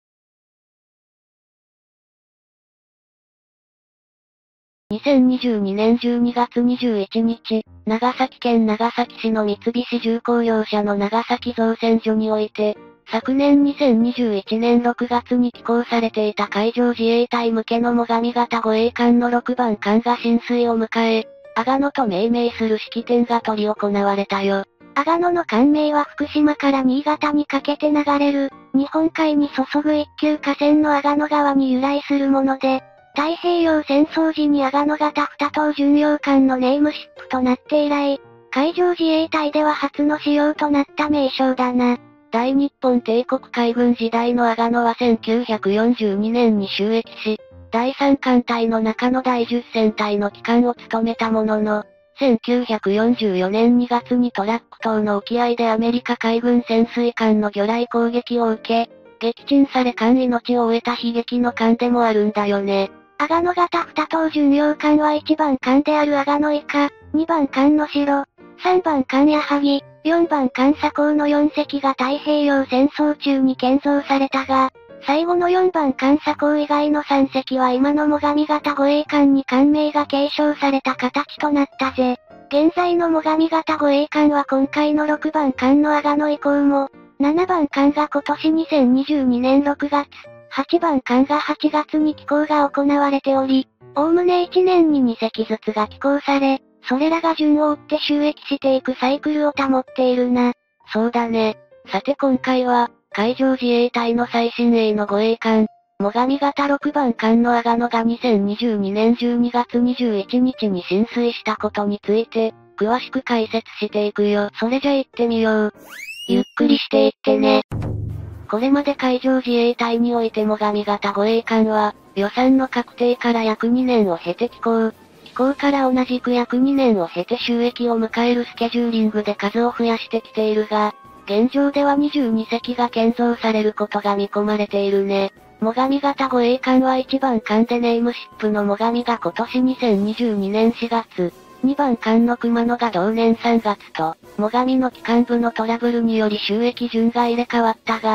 にせんにじゅうにねんじゅうにがつにじゅういちにち、長崎県長崎市の三菱重工業者の長崎造船所において、昨年にせんにじゅういちねんろくがつに寄港されていた海上自衛隊向けの最上型護衛艦のろくばん艦が進水を迎え、阿賀野と命名する式典が執り行われたよ。 阿賀野の艦名は福島から新潟にかけて流れる、日本海に注ぐ一級河川の阿賀野川に由来するもので、太平洋戦争時に阿賀野型にとう巡洋艦のネームシップとなって以来、海上自衛隊では初の使用となった名称だな。 大日本帝国海軍時代の阿賀野はせんきゅうひゃくよんじゅうにねんに就役し、だいさん艦隊の中のだいじゅっせん隊の機関を務めたものの、せんきゅうひゃくよんじゅうよねんにがつにトラック島の沖合でアメリカ海軍潜水艦の魚雷攻撃を受け、撃沈され艦命を終えた悲劇の艦でもあるんだよね。 阿賀野型にとう巡洋艦はいちばん艦である阿賀野以下、にばん艦能代、さんばん艦矢作、よんばん艦左高のよん隻が太平洋戦争中に建造されたが、最後のよんばん艦左高以外のさん隻は今の最上型護衛艦に艦名が継承された形となったぜ。現在の最上型護衛艦は今回のろくばん艦の阿賀野以降も、ななばん艦が今年にせんにじゅうにねんろくがつ、はちばん艦がはちがつに寄港が行われており、おおむねいちねんにに隻ずつが寄港され、それらが順を追って収益していくサイクルを保っているな。 そうだね。さて今回は、海上自衛隊の最新鋭の護衛艦、最上型ろくばん艦の阿賀野がにせんにじゅうにねんじゅうにがつにじゅういちにちに浸水したことについて、詳しく解説していくよ。それじゃ行ってみよう。ゆっくりしていってね。これまで海上自衛隊において最上型護衛艦は、予算の確定から約にねんを経て寄港。寄港から同じく約にねんを経て収益を迎えるスケジューリングで数を増やしてきているが、現状ではにじゅうに隻が建造されることが見込まれているね。最上型護衛艦はいちばん艦でネームシップの最上が今年にせんにじゅうにねんしがつ、にばん艦の熊野が同年さんがつと、最上の機関部のトラブルにより収益順が入れ替わったが、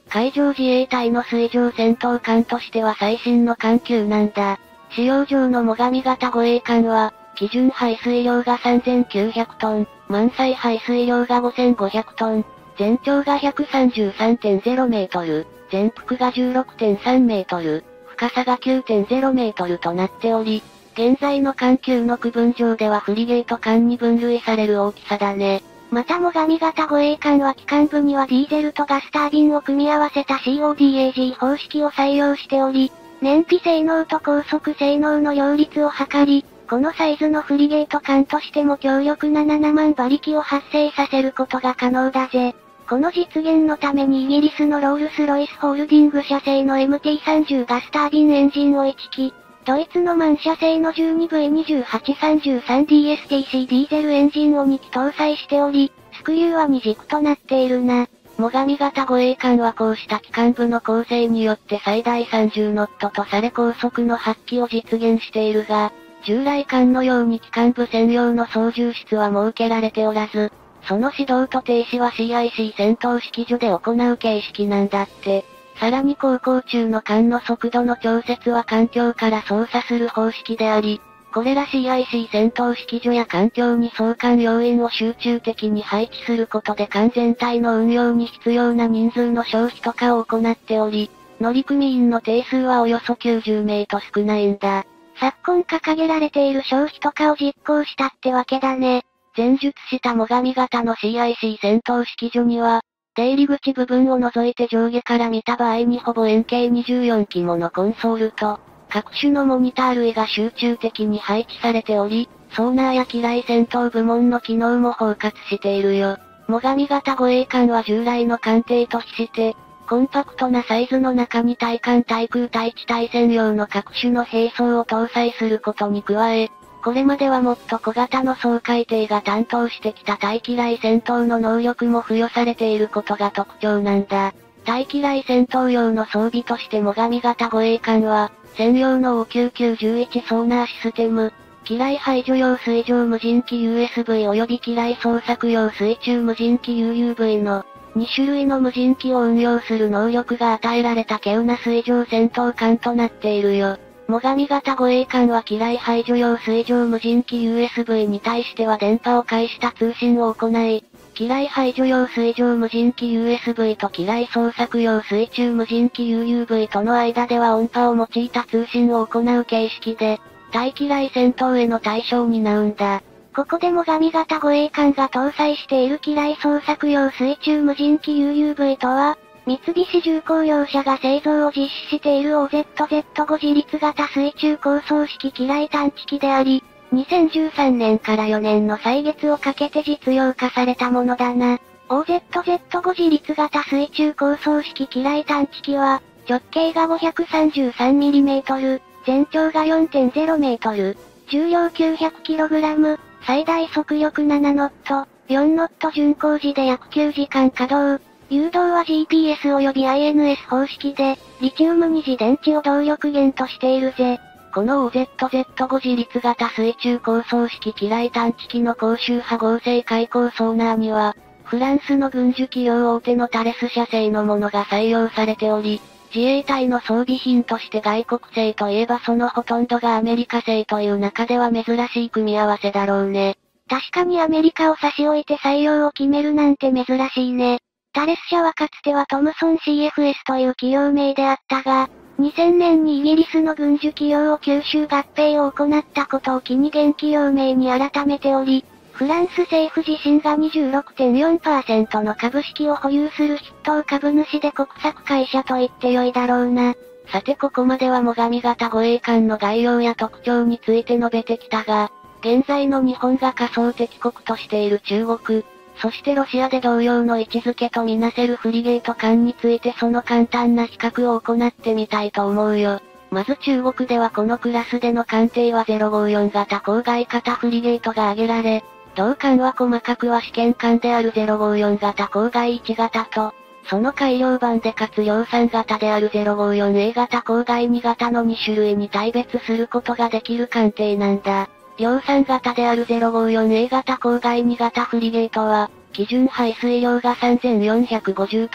海上自衛隊の水上戦闘艦としては最新の艦級なんだ。使用上の最上型護衛艦は、基準排水量がさんぜんきゅうひゃくトン、満載排水量がごせんごひゃくトン、全長が ひゃくさんじゅうさんてんゼロメートル、全幅が じゅうろくてんさんメートル、深さが きゅうてんゼロメートルとなっており、現在の艦級の区分上ではフリゲート艦に分類される大きさだね。 また最上型護衛艦は機関部にはディーゼルとガスタービンを組み合わせた シーオーディーエージー 方式を採用しており、燃費性能と高速性能の両立を図り、このサイズのフリゲート艦としても強力なななまん馬力を発生させることが可能だぜ。この実現のためにイギリスのロールスロイスホールディング社製の エムティーさんじゅう ガスタービンエンジンをいっ機、ドイツのマン社製の じゅうにブイにじゅうはちさんじゅうさんディーエスティーシー ディーゼルエンジンをに機搭載しており、スクリューはに軸となっているな。 最上型護衛艦はこうした機関部の構成によって最大さんじゅうノットとされ高速の発揮を実現しているが、従来艦のように機関部専用の操縦室は設けられておらず、その始動と停止は シーアイシー 戦闘指揮所で行う形式なんだって。さらに航行中の艦の速度の調節は環境から操作する方式であり、これら シーアイシー 戦闘指揮所や環境に相関要員を集中的に配置することで艦全体の運用に必要な人数の消費とかを行っており、乗組員の定数はおよそきゅうじゅうめいと少ないんだ。 昨今掲げられている消費とかを実行したってわけだね。 前述した最上型の シーアイシー 戦闘指揮所には、出入り口部分を除いて上下から見た場合にほぼ円形にじゅうよん機ものコンソールと、各種のモニター類が集中的に配置されており、ソーナーや機雷戦闘部門の機能も包括しているよ。最上型護衛艦は従来の艦艇と比して、コンパクトなサイズの中に対艦対空対地対戦用の各種の兵装を搭載することに加え、これまではもっと小型の掃海艇が担当してきた対機雷戦闘の能力も付与されていることが特徴なんだ。対機雷戦闘用の装備として最上型護衛艦は、専用の オーきゅうきゅういちソーナーシステム、機雷排除用水上無人機 ユーエスブイ 及び機雷捜索用水中無人機 ユーユーブイ のに種類の無人機を運用する能力が与えられた稀有な水上戦闘艦となっているよ。最上型護衛艦は機雷排除用水上無人機 ユーエスブイ に対しては電波を介した通信を行い、機雷排除用水上無人機 ユーエスブイ と機雷捜索用水中無人機 ユーユーブイ との間では音波を用いた通信を行う形式で、対機雷戦闘への対象になるんだ。 ここで最上型護衛艦が搭載している機雷捜索用水中無人機 ユーユーブイ とは、三菱重工業者が製造を実施している オーゼットゼットご 自立型水中高層式機雷探知機であり、にせんじゅうさんねんからよねんの歳月をかけて実用化されたものだな。オーゼットゼットご 自立型水中高層式機雷探知機は、直径が ごひゃくさんじゅうさんミリメートル、全長が よんてんゼロメートル、重量 きゅうひゃくキログラム、最大速力ななノット、よんノット巡航時で約きゅうじかん稼働。誘導は ジーピーエス 及び アイエヌエス 方式で、リチウム二次電池を動力源としているぜ。 この オーゼットゼットご 自立型水中高層式機雷探知機の高周波合成開口ソーナーには、フランスの軍需企業大手のタレス社製のものが採用されており、自衛隊の装備品として外国製といえばそのほとんどがアメリカ製という中では珍しい組み合わせだろうね。 確かにアメリカを差し置いて採用を決めるなんて珍しいね。タレス社はかつてはトムソン シーエフエス という企業名であったが、にせんねんにイギリスの軍需企業を吸収合併を行ったことを機に現企業名に改めており、フランス政府自身が にじゅうろくてんよんパーセント の株式を保有する筆頭株主で国策会社と言ってよいだろうな。 さてここまでは最上型護衛艦の概要や特徴について述べてきたが、現在の日本が仮想敵国としている中国、そしてロシアで同様の位置づけとみなせるフリゲート艦についてその簡単な比較を行ってみたいと思うよ。まず中国ではこのクラスでの艦艇はゼロごよん型郊外型フリゲートが挙げられ、同艦は細かくは試験艦であるゼロごよん型郊外いち型と、その改良版でかつ量産型である ゼロごよんエー 型郊外に型のに種類に大別することができる艦艇なんだ。量産型である ゼロごよんエー 型郊外に型フリゲートは、基準排水量がさんぜんよんひゃくごじゅうトン、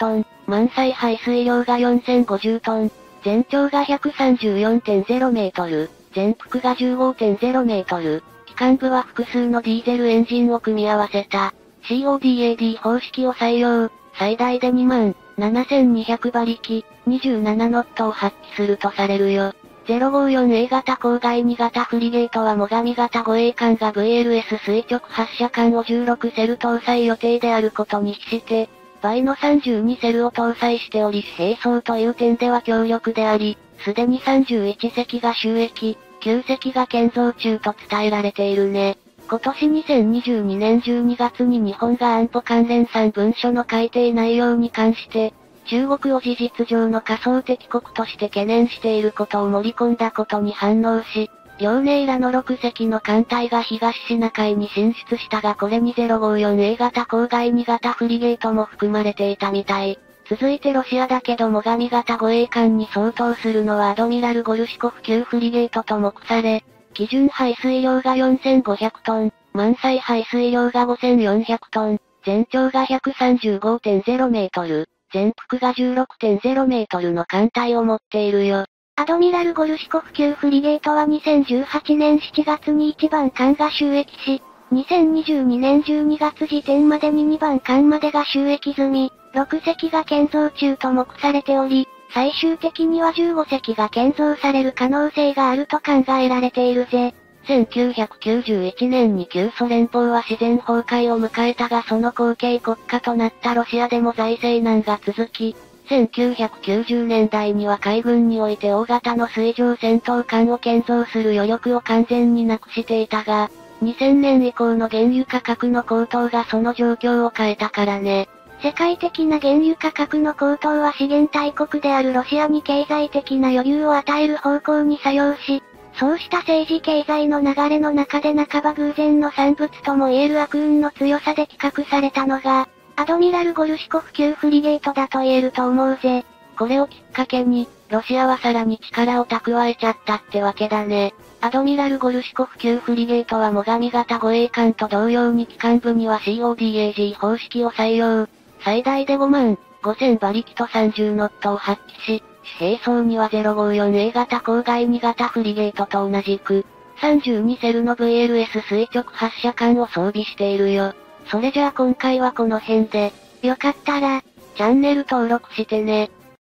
満載排水量がよんせんごじゅうトン、全長が ひゃくさんじゅうよんてんゼロメートル、全幅が じゅうごてんゼロメートル、機関部は複数のディーゼルエンジンを組み合わせた、シーオーディーエーディー 方式を採用、最大でにまんななせんにひゃくばりき、にじゅうななノットを発揮するとされるよ。ゼロごーよんエー 型郊外に型フリゲートは最上型護衛艦が ブイエルエス 垂直発射管をじゅうろくセル搭載予定であることに比して、倍のさんじゅうにセルを搭載しており並走という点では強力であり、すでにさんじゅういちせきが就役、きゅうせきが建造中と伝えられているね。今年にせんにじゅうにねんじゅうにがつに日本が安保関連さん文書の改定内容に関して、中国を事実上の仮想敵国として懸念していることを盛り込んだことに反応し、遼寧らのろくせきの艦隊が東シナ海に進出したがこれに ゼロごーよんエー 型郊外に型フリゲートも含まれていたみたい。続いてロシアだけど最上型護衛艦に相当するのはアドミラルゴルシコフ級フリゲートと目され、基準排水量がよんせんごひゃくトン、満載排水量がごせんよんひゃくトン、全長が ひゃくさんじゅうごてんゼロメートル、全幅が じゅうろくてんゼロメートルの艦隊を持っているよ。 アドミラルゴルシコフ級フリゲートはにせんじゅうはちねんしちがつにいちばん艦が就役し、にせんにじゅうにねんじゅうにがつ時点までににばん艦までが就役済み、ろくせきが建造中と目されており、最終的にはじゅうごせきが建造される可能性があると考えられているぜ。 せんきゅうひゃくきゅうじゅういちねんに旧ソ連邦は自然崩壊を迎えたがその後継国家となったロシアでも財政難が続き、せんきゅうひゃくきゅうじゅうねんだいには海軍において大型の水上戦闘艦を建造する余力を完全になくしていたが、にせんねん以降の原油価格の高騰がその状況を変えたからね。 世界的な原油価格の高騰は資源大国であるロシアに経済的な余裕を与える方向に作用し、そうした政治経済の流れの中で半ば偶然の産物とも言える悪運の強さで企画されたのが、アドミラルゴルシコフ級フリゲートだと言えると思うぜ。 これをきっかけに、ロシアはさらに力を蓄えちゃったってわけだね。アドミラルゴルシコフ級フリゲートは最上型護衛艦と同様に機関部には シーオーディーエーディー 方式を採用。最大でごまんごせんばりきとさんじゅうノットを発揮し、並走には ゼロごーよんエー 型郊外に型フリゲートと同じく、さんじゅうにセルの ブイエルエス 垂直発射管を装備しているよ。それじゃあ今回はこの辺で、 よかったら、 チャンネル登録してね。